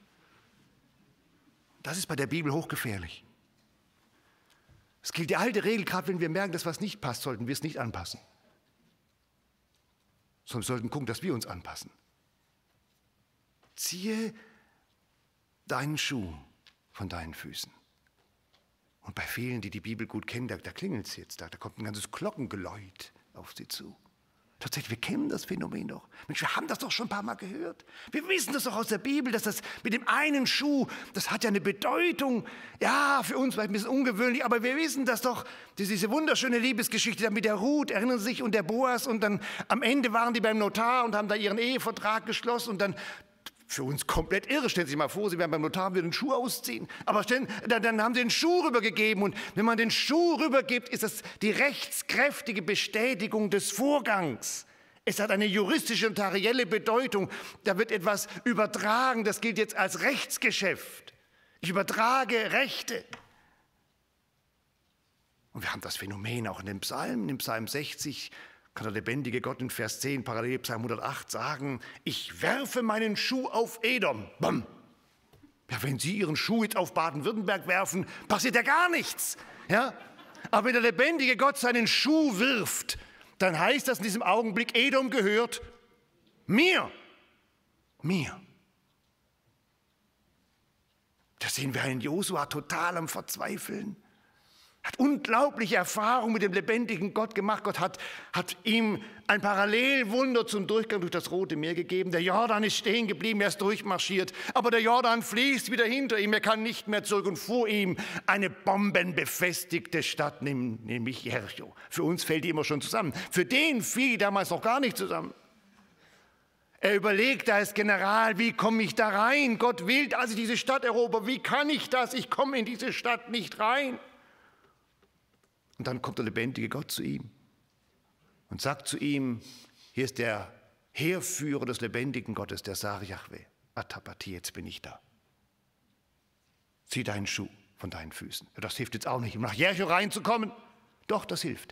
Das ist bei der Bibel hochgefährlich. Es gilt die alte Regel, gerade wenn wir merken, dass was nicht passt, sollten wir es nicht anpassen. Sondern wir sollten gucken, dass wir uns anpassen. Ziehe deinen Schuh von deinen Füßen. Und bei vielen, die die Bibel gut kennen, da klingelt es jetzt, da kommt ein ganzes Glockengeläut auf sie zu. Tatsächlich, wir kennen das Phänomen doch. Mensch, wir haben das doch schon ein paar Mal gehört. Wir wissen das doch aus der Bibel, dass das mit dem einen Schuh, das hat ja eine Bedeutung. Ja, für uns vielleicht ein bisschen ungewöhnlich, aber wir wissen das doch. Diese wunderschöne Liebesgeschichte da mit der Ruth, erinnern Sie sich, und der Boas. Und dann am Ende waren die beim Notar und haben da ihren Ehevertrag geschlossen. Und dann, für uns komplett irre, stellen Sie sich mal vor, Sie werden beim Notar wieder den Schuh ausziehen. Aber dann haben Sie den Schuh rübergegeben. Und wenn man den Schuh rübergibt, ist das die rechtskräftige Bestätigung des Vorgangs. Es hat eine juristische und notarielle Bedeutung. Da wird etwas übertragen. Das gilt jetzt als Rechtsgeschäft. Ich übertrage Rechte. Und wir haben das Phänomen auch in den Psalmen, im Psalm 60, kann der lebendige Gott in Vers 10, parallel Psalm 108 sagen, ich werfe meinen Schuh auf Edom. Bam. Ja, wenn Sie Ihren Schuh jetzt auf Baden-Württemberg werfen, passiert ja gar nichts. Ja? Aber wenn der lebendige Gott seinen Schuh wirft, dann heißt das in diesem Augenblick, Edom gehört mir. Mir. Da sehen wir einen Josua total am Verzweifeln. Hat unglaubliche Erfahrungen mit dem lebendigen Gott gemacht. Gott hat ihm ein Parallelwunder zum Durchgang durch das Rote Meer gegeben. Der Jordan ist stehen geblieben, er ist durchmarschiert. Aber der Jordan fließt wieder hinter ihm, er kann nicht mehr zurück. Und vor ihm eine bombenbefestigte Stadt, nämlich Jericho. Für uns fällt die immer schon zusammen. Für den fiel die damals noch gar nicht zusammen. Er überlegt als General, wie komme ich da rein? Gott will, als ich diese Stadt erober, wie kann ich das? Ich komme in diese Stadt nicht rein. Und dann kommt der lebendige Gott zu ihm und sagt zu ihm, hier ist der Heerführer des lebendigen Gottes, der Sar Jahwe, Atapati, jetzt bin ich da. Zieh deinen Schuh von deinen Füßen. Das hilft jetzt auch nicht, um nach Jericho reinzukommen. Doch, das hilft.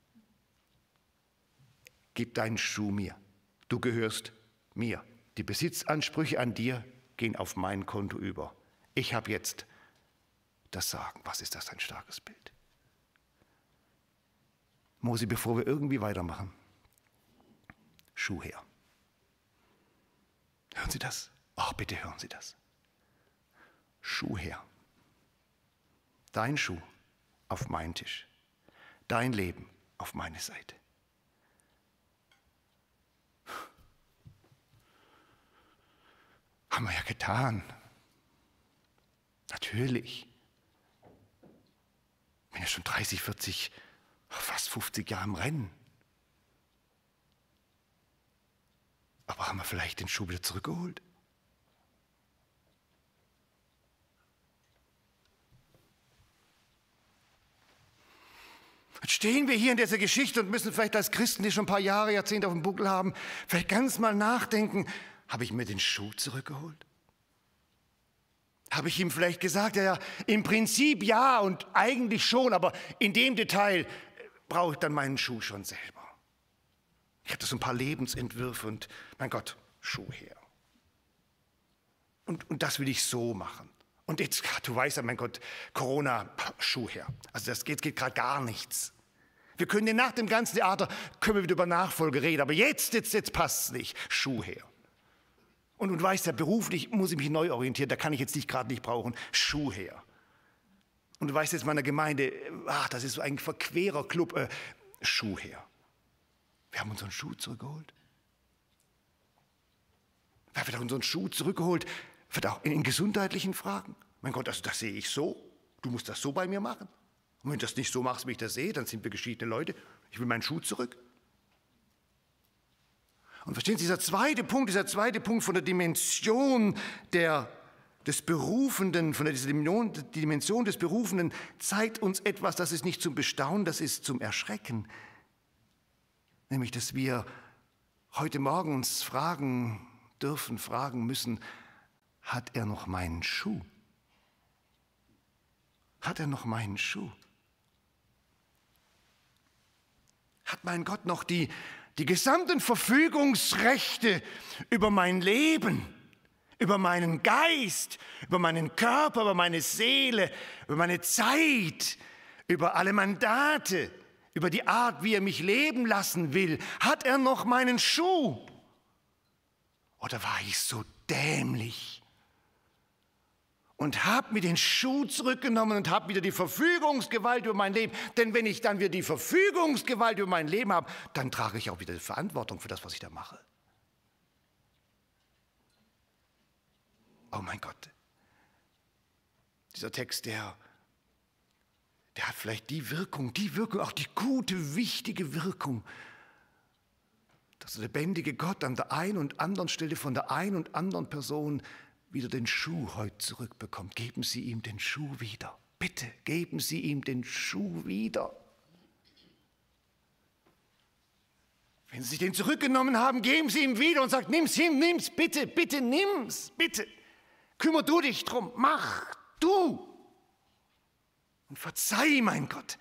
Gib deinen Schuh mir. Du gehörst mir. Die Besitzansprüche an dir gehen auf mein Konto über. Ich habe jetzt das Sagen. Was ist das ein starkes Bild? Mose, bevor wir irgendwie weitermachen, Schuh her. Hören Sie das? Ach, bitte hören Sie das. Schuh her. Dein Schuh auf meinen Tisch. Dein Leben auf meine Seite. Haben wir ja getan. Natürlich. Ich bin ja schon 30, 40, fast 50 Jahre im Rennen. Aber haben wir vielleicht den Schuh wieder zurückgeholt? Jetzt stehen wir hier in dieser Geschichte und müssen vielleicht als Christen, die schon ein paar Jahre, Jahrzehnte auf dem Buckel haben, vielleicht ganz mal nachdenken, habe ich mir den Schuh zurückgeholt? Habe ich ihm vielleicht gesagt, ja, im Prinzip ja und eigentlich schon, aber in dem Detail brauche ich dann meinen Schuh schon selber. Ich habe da so ein paar Lebensentwürfe und mein Gott, Schuh her. Und das will ich so machen. Und jetzt, du weißt ja, mein Gott, Corona, Schuh her. Also das geht gerade gar nichts. Wir können nach dem ganzen Theater, können wir wieder über Nachfolge reden, aber jetzt passt es nicht. Schuh her. Und du weißt ja, beruflich muss ich mich neu orientieren, da kann ich jetzt dich gerade nicht brauchen. Schuh her. Und du weißt jetzt, meiner Gemeinde, das ist so ein verquerer Club, Schuh her. Wir haben unseren Schuh zurückgeholt. Wir haben unseren Schuh zurückgeholt, vielleicht auch in gesundheitlichen Fragen. Mein Gott, also das sehe ich so. Du musst das so bei mir machen. Und wenn du das nicht so machst, wie ich das sehe, dann sind wir geschiedene Leute. Ich will meinen Schuh zurück. Und verstehen Sie, dieser zweite Punkt von der Dimension des Berufenden, von dieser Dimension des Berufenden, zeigt uns etwas, das ist nicht zum Bestaunen, das ist zum Erschrecken. Nämlich, dass wir heute Morgen uns fragen müssen, hat er noch meinen Schuh? Hat er noch meinen Schuh? Hat mein Gott noch die gesamten Verfügungsrechte über mein Leben, über meinen Geist, über meinen Körper, über meine Seele, über meine Zeit, über alle Mandate, über die Art, wie er mich leben lassen will? Hat er noch meinen Schuh? Oder war ich so dämlich und habe mir den Schuh zurückgenommen und habe wieder die Verfügungsgewalt über mein Leben? Denn wenn ich dann wieder die Verfügungsgewalt über mein Leben habe, dann trage ich auch wieder die Verantwortung für das, was ich da mache. Oh mein Gott, dieser Text, der hat vielleicht die Wirkung, auch die gute, wichtige Wirkung, dass der lebendige Gott an der einen und anderen Stelle von der einen und anderen Person wieder den Schuh heute zurückbekommt. Geben Sie ihm den Schuh wieder. Bitte, geben Sie ihm den Schuh wieder. Wenn Sie den zurückgenommen haben, geben Sie ihm wieder und sagt, nimm's hin, nimm's, bitte, bitte, nimm's, bitte. Kümmer du dich drum, mach du. Und verzeih, mein Gott,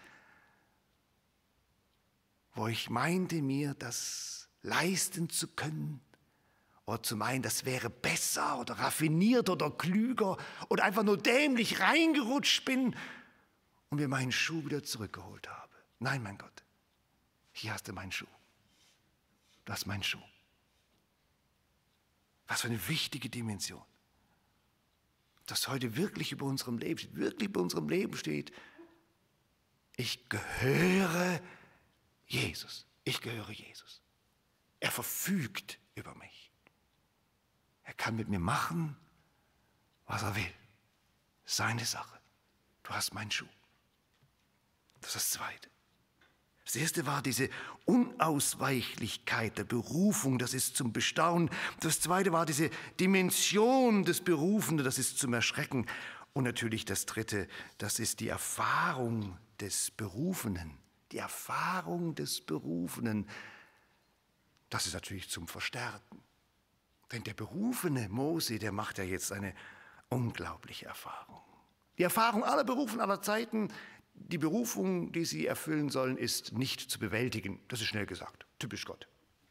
wo ich meinte, mir das leisten zu können oder zu meinen, das wäre besser oder raffinierter oder klüger oder einfach nur dämlich reingerutscht bin und mir meinen Schuh wieder zurückgeholt habe. Nein, mein Gott, hier hast du meinen Schuh. Du hast meinen Schuh. Was für eine wichtige Dimension. Dass heute wirklich über unserem Leben steht, ich gehöre Jesus. Ich gehöre Jesus. Er verfügt über mich. Er kann mit mir machen, was er will. Seine Sache. Du hast meinen Schuh. Das ist das Zweite. Das Erste war diese Unausweichlichkeit der Berufung, das ist zum Bestaunen. Das Zweite war diese Dimension des Berufenen, das ist zum Erschrecken. Und natürlich das Dritte, das ist die Erfahrung des Berufenen. Die Erfahrung des Berufenen, das ist natürlich zum Verstärken. Denn der berufene Mose, der macht ja jetzt eine unglaubliche Erfahrung. Die Erfahrung aller Berufen aller Zeiten, die Berufung, die sie erfüllen sollen, ist nicht zu bewältigen. Das ist schnell gesagt, typisch Gott.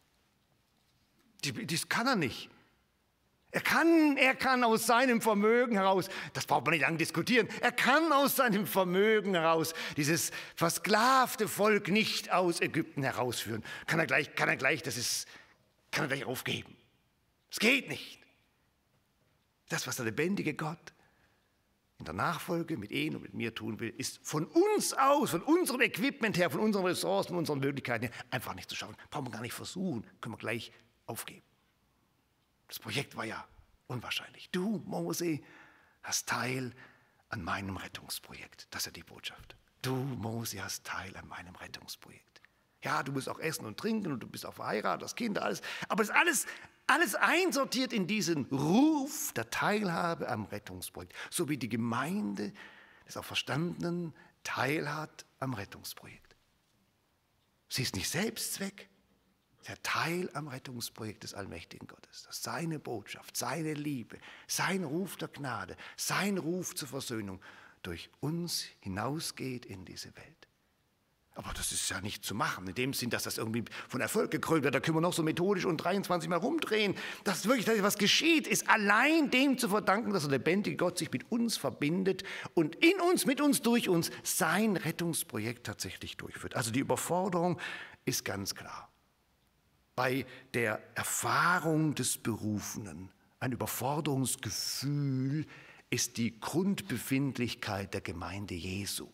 Das kann er nicht. Er kann aus seinem Vermögen heraus, das braucht man nicht lange diskutieren, er kann aus seinem Vermögen heraus dieses versklavte Volk nicht aus Ägypten herausführen. Kann er gleich, das ist kann er gleich aufgeben. Es geht nicht. Das, was der lebendige Gott in der Nachfolge mit Ihnen und mit mir tun will, ist von uns aus, von unserem Equipment her, von unseren Ressourcen, von unseren Möglichkeiten her, einfach nicht zu schaffen. Brauchen wir gar nicht versuchen, können wir gleich aufgeben. Das Projekt war ja unwahrscheinlich. Du, Mose, hast Teil an meinem Rettungsprojekt. Das ist ja die Botschaft. Du, Mose, hast Teil an meinem Rettungsprojekt. Ja, du musst auch essen und trinken und du bist auch verheiratet, hast Kinder, alles. Aber es ist alles einsortiert in diesen Ruf der Teilhabe am Rettungsprojekt. So wie die Gemeinde des Auferstandenen teilhat am Rettungsprojekt. Sie ist nicht Selbstzweck, sie hat Teil am Rettungsprojekt des allmächtigen Gottes. Das ist seine Botschaft, seine Liebe, sein Ruf der Gnade, sein Ruf zur Versöhnung durch uns hinausgeht in diese Welt. Aber das ist ja nicht zu machen, in dem Sinn, dass das irgendwie von Erfolg gekrönt wird. Da können wir noch so methodisch und 23 Mal rumdrehen. Dass wirklich was geschieht, ist allein dem zu verdanken, dass der lebendige Gott sich mit uns verbindet und in uns, mit uns, durch uns sein Rettungsprojekt tatsächlich durchführt. Also die Überforderung ist ganz klar. Bei der Erfahrung des Berufenen, ein Überforderungsgefühl ist die Grundbefindlichkeit der Gemeinde Jesu.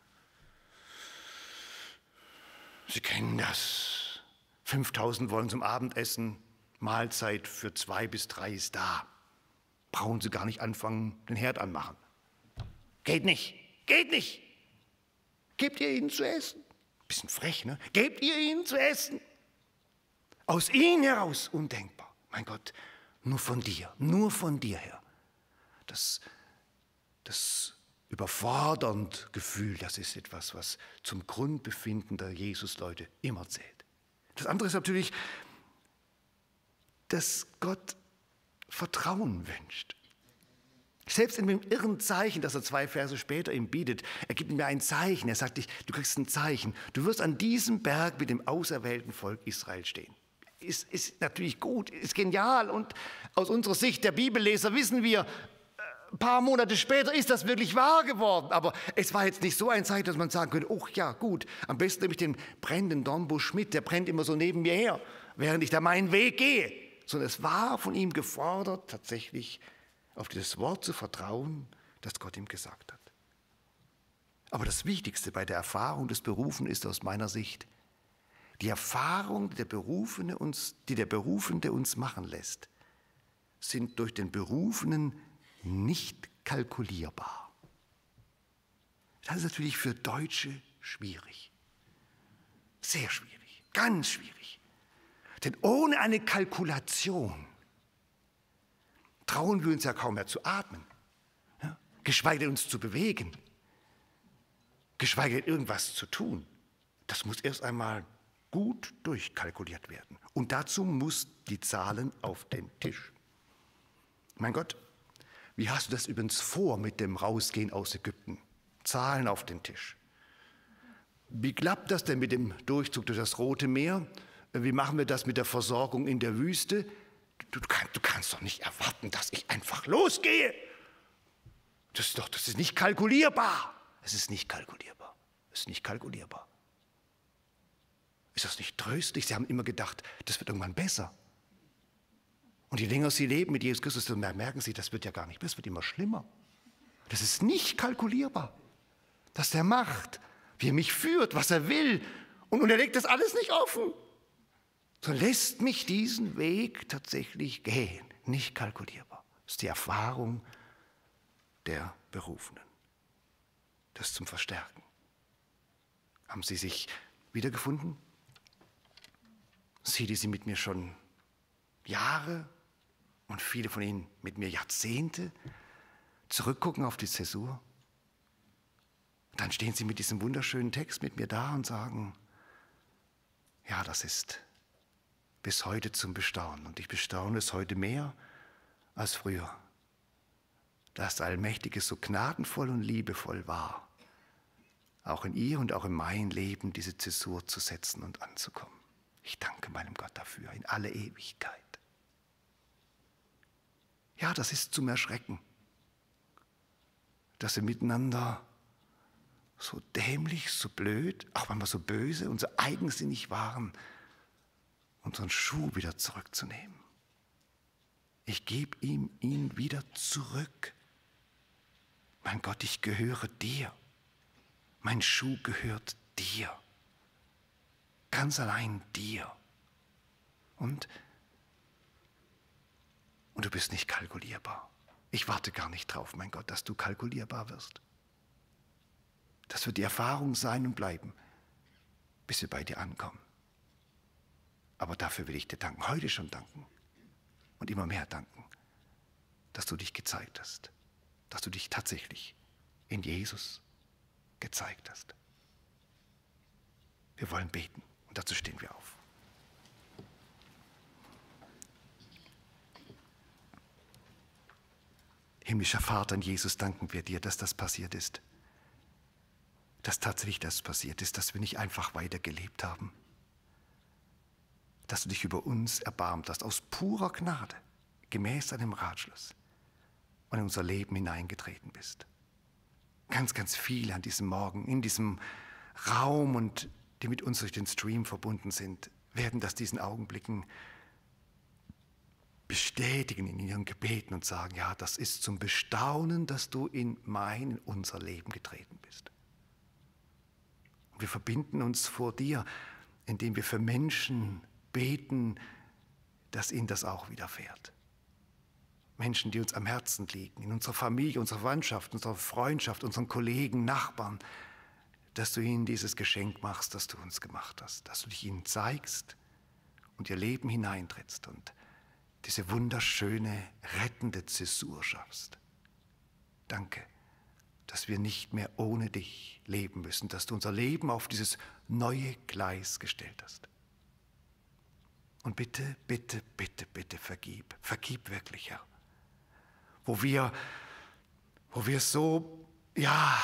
Sie kennen das. 5000 wollen zum Abendessen, Mahlzeit für 2 bis 3 ist da. Brauchen Sie gar nicht anfangen, den Herd anmachen. Geht nicht, geht nicht. Gebt ihr ihnen zu essen? Bisschen frech, ne? Gebt ihr ihnen zu essen? Aus ihnen heraus undenkbar. Mein Gott, nur von dir her. Das überfordernd Gefühl, das ist etwas, was zum Grundbefinden der Jesus-Leute immer zählt. Das andere ist natürlich, dass Gott Vertrauen wünscht. Selbst in dem irren Zeichen, das er 2 Verse später ihm bietet, er gibt mir ein Zeichen, er sagt, du kriegst ein Zeichen, du wirst an diesem Berg mit dem auserwählten Volk Israel stehen. Ist natürlich gut, ist genial und aus unserer Sicht der Bibelleser wissen wir, ein paar Monate später ist das wirklich wahr geworden, aber es war jetzt nicht so ein Zeichen, dass man sagen könnte, oh ja gut, am besten nehme ich den brennenden Dornbusch mit, der brennt immer so neben mir her, während ich da meinen Weg gehe. Sondern es war von ihm gefordert, tatsächlich auf dieses Wort zu vertrauen, das Gott ihm gesagt hat. Aber das Wichtigste bei der Erfahrung des Berufenen ist aus meiner Sicht, die Erfahrung, die der Berufene uns machen lässt, sind durch den Berufenen nicht kalkulierbar. Das ist natürlich für Deutsche schwierig. Sehr schwierig, ganz schwierig. Denn ohne eine Kalkulation trauen wir uns ja kaum mehr zu atmen, ja? Geschweige denn uns zu bewegen, geschweige denn irgendwas zu tun. Das muss erst einmal gut durchkalkuliert werden. Und dazu muss die Zahlen auf den Tisch. Mein Gott, wie hast du das übrigens vor mit dem Rausgehen aus Ägypten? Zahlen auf den Tisch. Wie klappt das denn mit dem Durchzug durch das Rote Meer? Wie machen wir das mit der Versorgung in der Wüste? Du kannst doch nicht erwarten, dass ich einfach losgehe. Das ist nicht kalkulierbar. Es ist nicht kalkulierbar. Es ist nicht kalkulierbar. Ist das nicht tröstlich? Sie haben immer gedacht, das wird irgendwann besser. Und je länger Sie leben mit Jesus Christus, dann merken Sie, das wird ja gar nicht besser, es wird immer schlimmer. Das ist nicht kalkulierbar. Dass der macht, wie er mich führt, was er will. Und er legt das alles nicht offen. Sondern lässt mich diesen Weg tatsächlich gehen. Nicht kalkulierbar. Das ist die Erfahrung der Berufenen. Das zum Verstärken. Haben Sie sich wiedergefunden? Sie, die Sie mit mir schon Jahre und viele von Ihnen mit mir Jahrzehnte zurückgucken auf die Zäsur. Dann stehen Sie mit diesem wunderschönen Text mit mir da und sagen, ja, das ist bis heute zum Bestaunen. Und ich bestaune es heute mehr als früher, dass der Allmächtige so gnadenvoll und liebevoll war, auch in Ihr und auch in mein Leben diese Zäsur zu setzen und anzukommen. Ich danke meinem Gott dafür in alle Ewigkeit. Ja, das ist zum Erschrecken, dass wir miteinander so dämlich, so blöd, auch manchmal so böse und so eigensinnig waren unseren Schuh wieder zurückzunehmen. Ich gebe ihm ihn wieder zurück. Mein Gott, ich gehöre dir. Mein Schuh gehört dir. Ganz allein dir. Und du bist nicht kalkulierbar. Ich warte gar nicht drauf, mein Gott, dass du kalkulierbar wirst. Das wird die Erfahrung sein und bleiben, bis wir bei dir ankommen. Aber dafür will ich dir danken, heute schon danken und immer mehr danken, dass du dich gezeigt hast, dass du dich tatsächlich in Jesus gezeigt hast. Wir wollen beten und dazu stehen wir auf. Himmlischer Vater, in Jesus danken wir dir, dass das passiert ist. Dass tatsächlich das passiert ist, dass wir nicht einfach weitergelebt haben. Dass du dich über uns erbarmt hast, aus purer Gnade, gemäß deinem Ratschluss, und in unser Leben hineingetreten bist. Ganz, ganz viele an diesem Morgen, in diesem Raum und die mit uns durch den Stream verbunden sind, werden das diesen Augenblicken bestätigen in ihren Gebeten und sagen, ja, das ist zum Bestaunen, dass du in unser Leben getreten bist. Und wir verbinden uns vor dir, indem wir für Menschen beten, dass ihnen das auch widerfährt. Menschen, die uns am Herzen liegen, in unserer Familie, unserer Verwandtschaft, unserer Freundschaft, unseren Kollegen, Nachbarn, dass du ihnen dieses Geschenk machst, das du uns gemacht hast, dass du dich ihnen zeigst und ihr Leben hineintrittst und diese wunderschöne, rettende Zäsur schaffst. Danke, dass wir nicht mehr ohne dich leben müssen, dass du unser Leben auf dieses neue Gleis gestellt hast. Und bitte, bitte, bitte, bitte vergib. Vergib wirklich, Herr. Wo wir so, ja,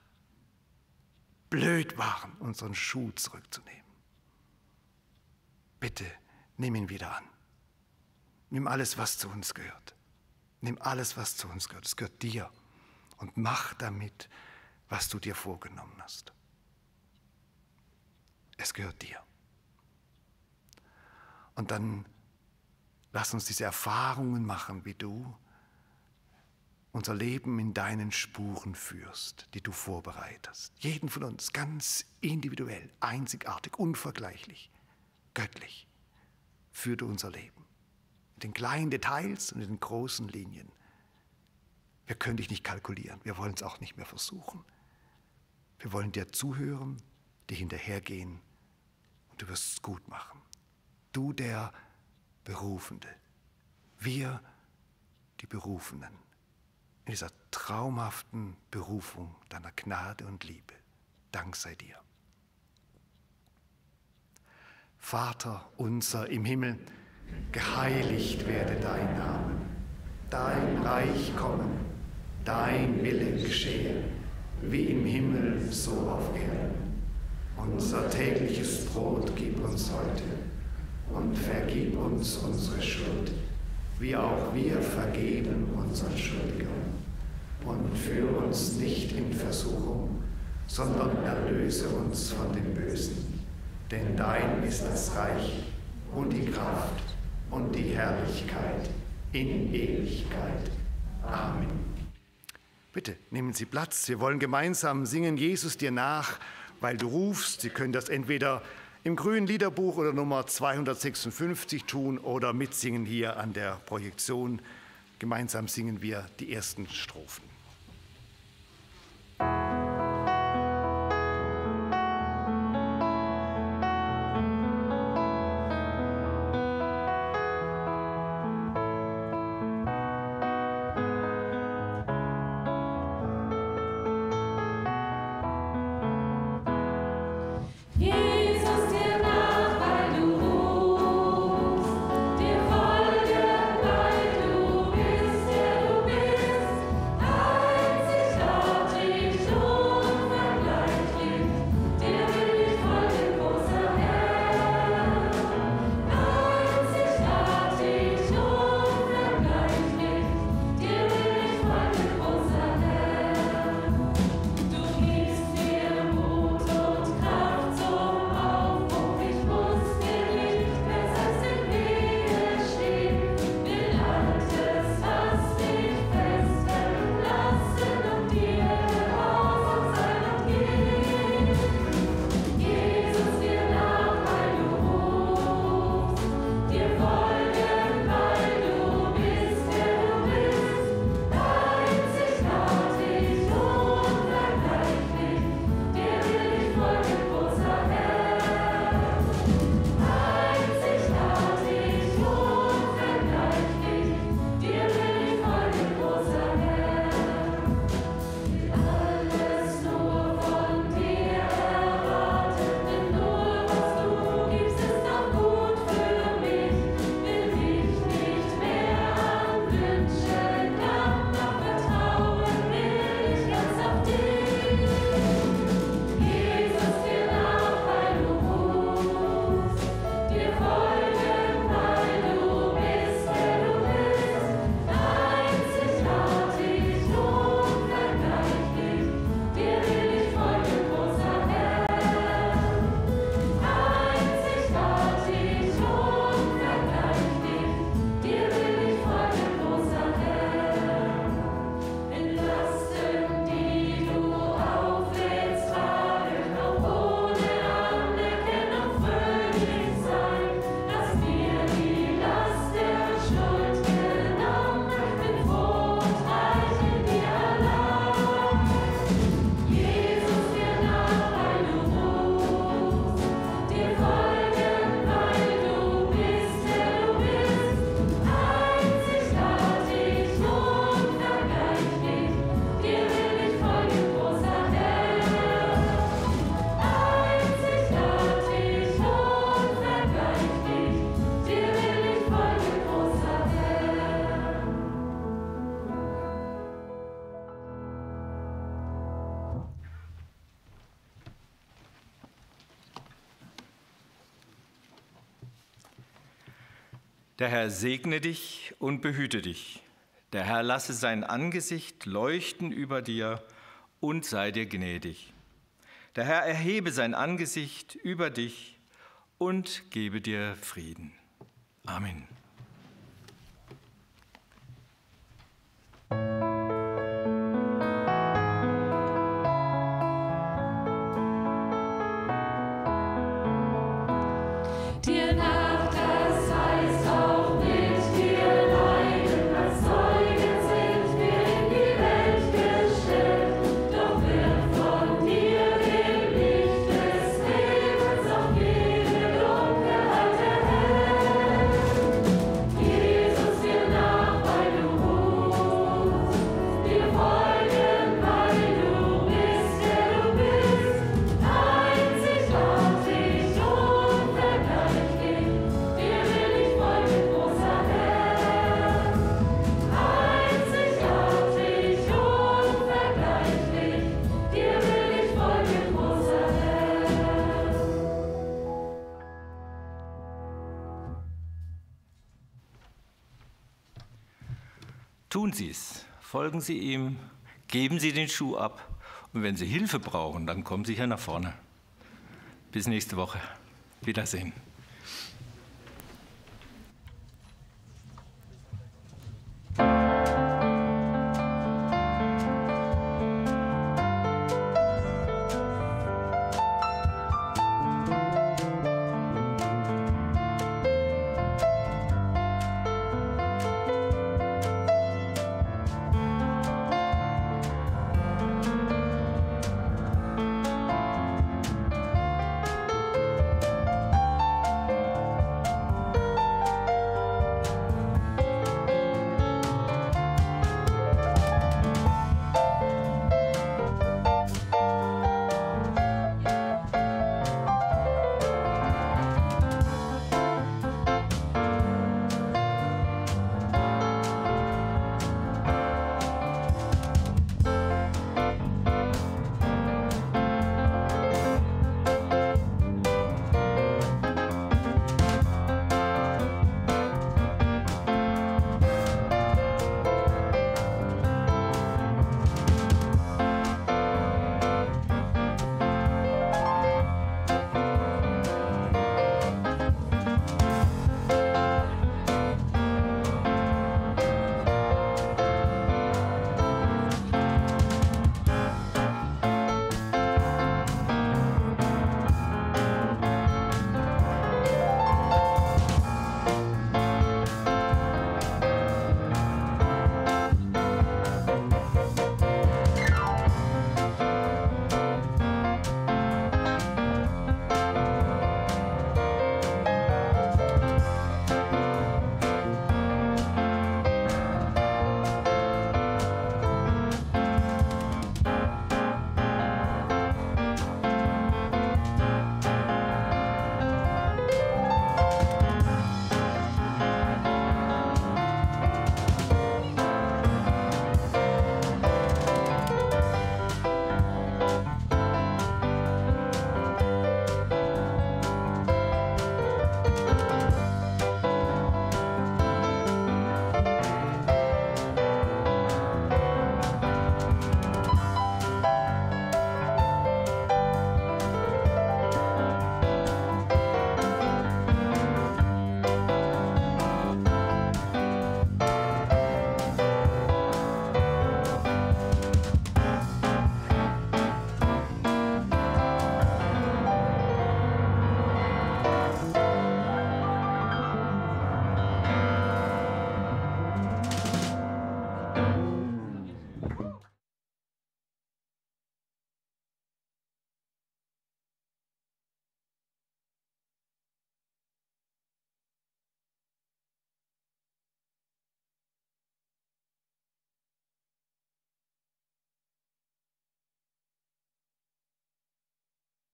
blöd waren, unseren Schuh zurückzunehmen. Bitte, nimm ihn wieder an. Nimm alles, was zu uns gehört. Nimm alles, was zu uns gehört. Es gehört dir. Und mach damit, was du dir vorgenommen hast. Es gehört dir. Und dann lass uns diese Erfahrungen machen, wie du unser Leben in deinen Spuren führst, die du vorbereitest. Jeden von uns ganz individuell, einzigartig, unvergleichlich, göttlich, führ du unser Leben. In den kleinen Details und in den großen Linien. Wir können dich nicht kalkulieren, wir wollen es auch nicht mehr versuchen. Wir wollen dir zuhören, dir hinterhergehen und du wirst es gut machen. Du der Berufende, wir die Berufenen, in dieser traumhaften Berufung deiner Gnade und Liebe. Dank sei dir. Vater unser im Himmel, geheiligt werde dein Name, dein Reich komme, dein Wille geschehe, wie im Himmel so auf Erden. Unser tägliches Brot gib uns heute und vergib uns unsere Schuld, wie auch wir vergeben unseren Schuldigern. Und führe uns nicht in Versuchung, sondern erlöse uns von dem Bösen. Denn dein ist das Reich und die Kraft und die Herrlichkeit in Ewigkeit. Amen. Bitte nehmen Sie Platz. Wir wollen gemeinsam singen Jesus dir nach, weil du rufst. Sie können das entweder im grünen Liederbuch oder Nummer 256 tun oder mitsingen hier an der Projektion. Gemeinsam singen wir die ersten Strophen. Ah! Der Herr segne dich und behüte dich. Der Herr lasse sein Angesicht leuchten über dir und sei dir gnädig. Der Herr erhebe sein Angesicht über dich und gebe dir Frieden. Amen. Tun Sie es, folgen Sie ihm, geben Sie den Schuh ab und wenn Sie Hilfe brauchen, dann kommen Sie hier nach vorne. Bis nächste Woche. Wiedersehen.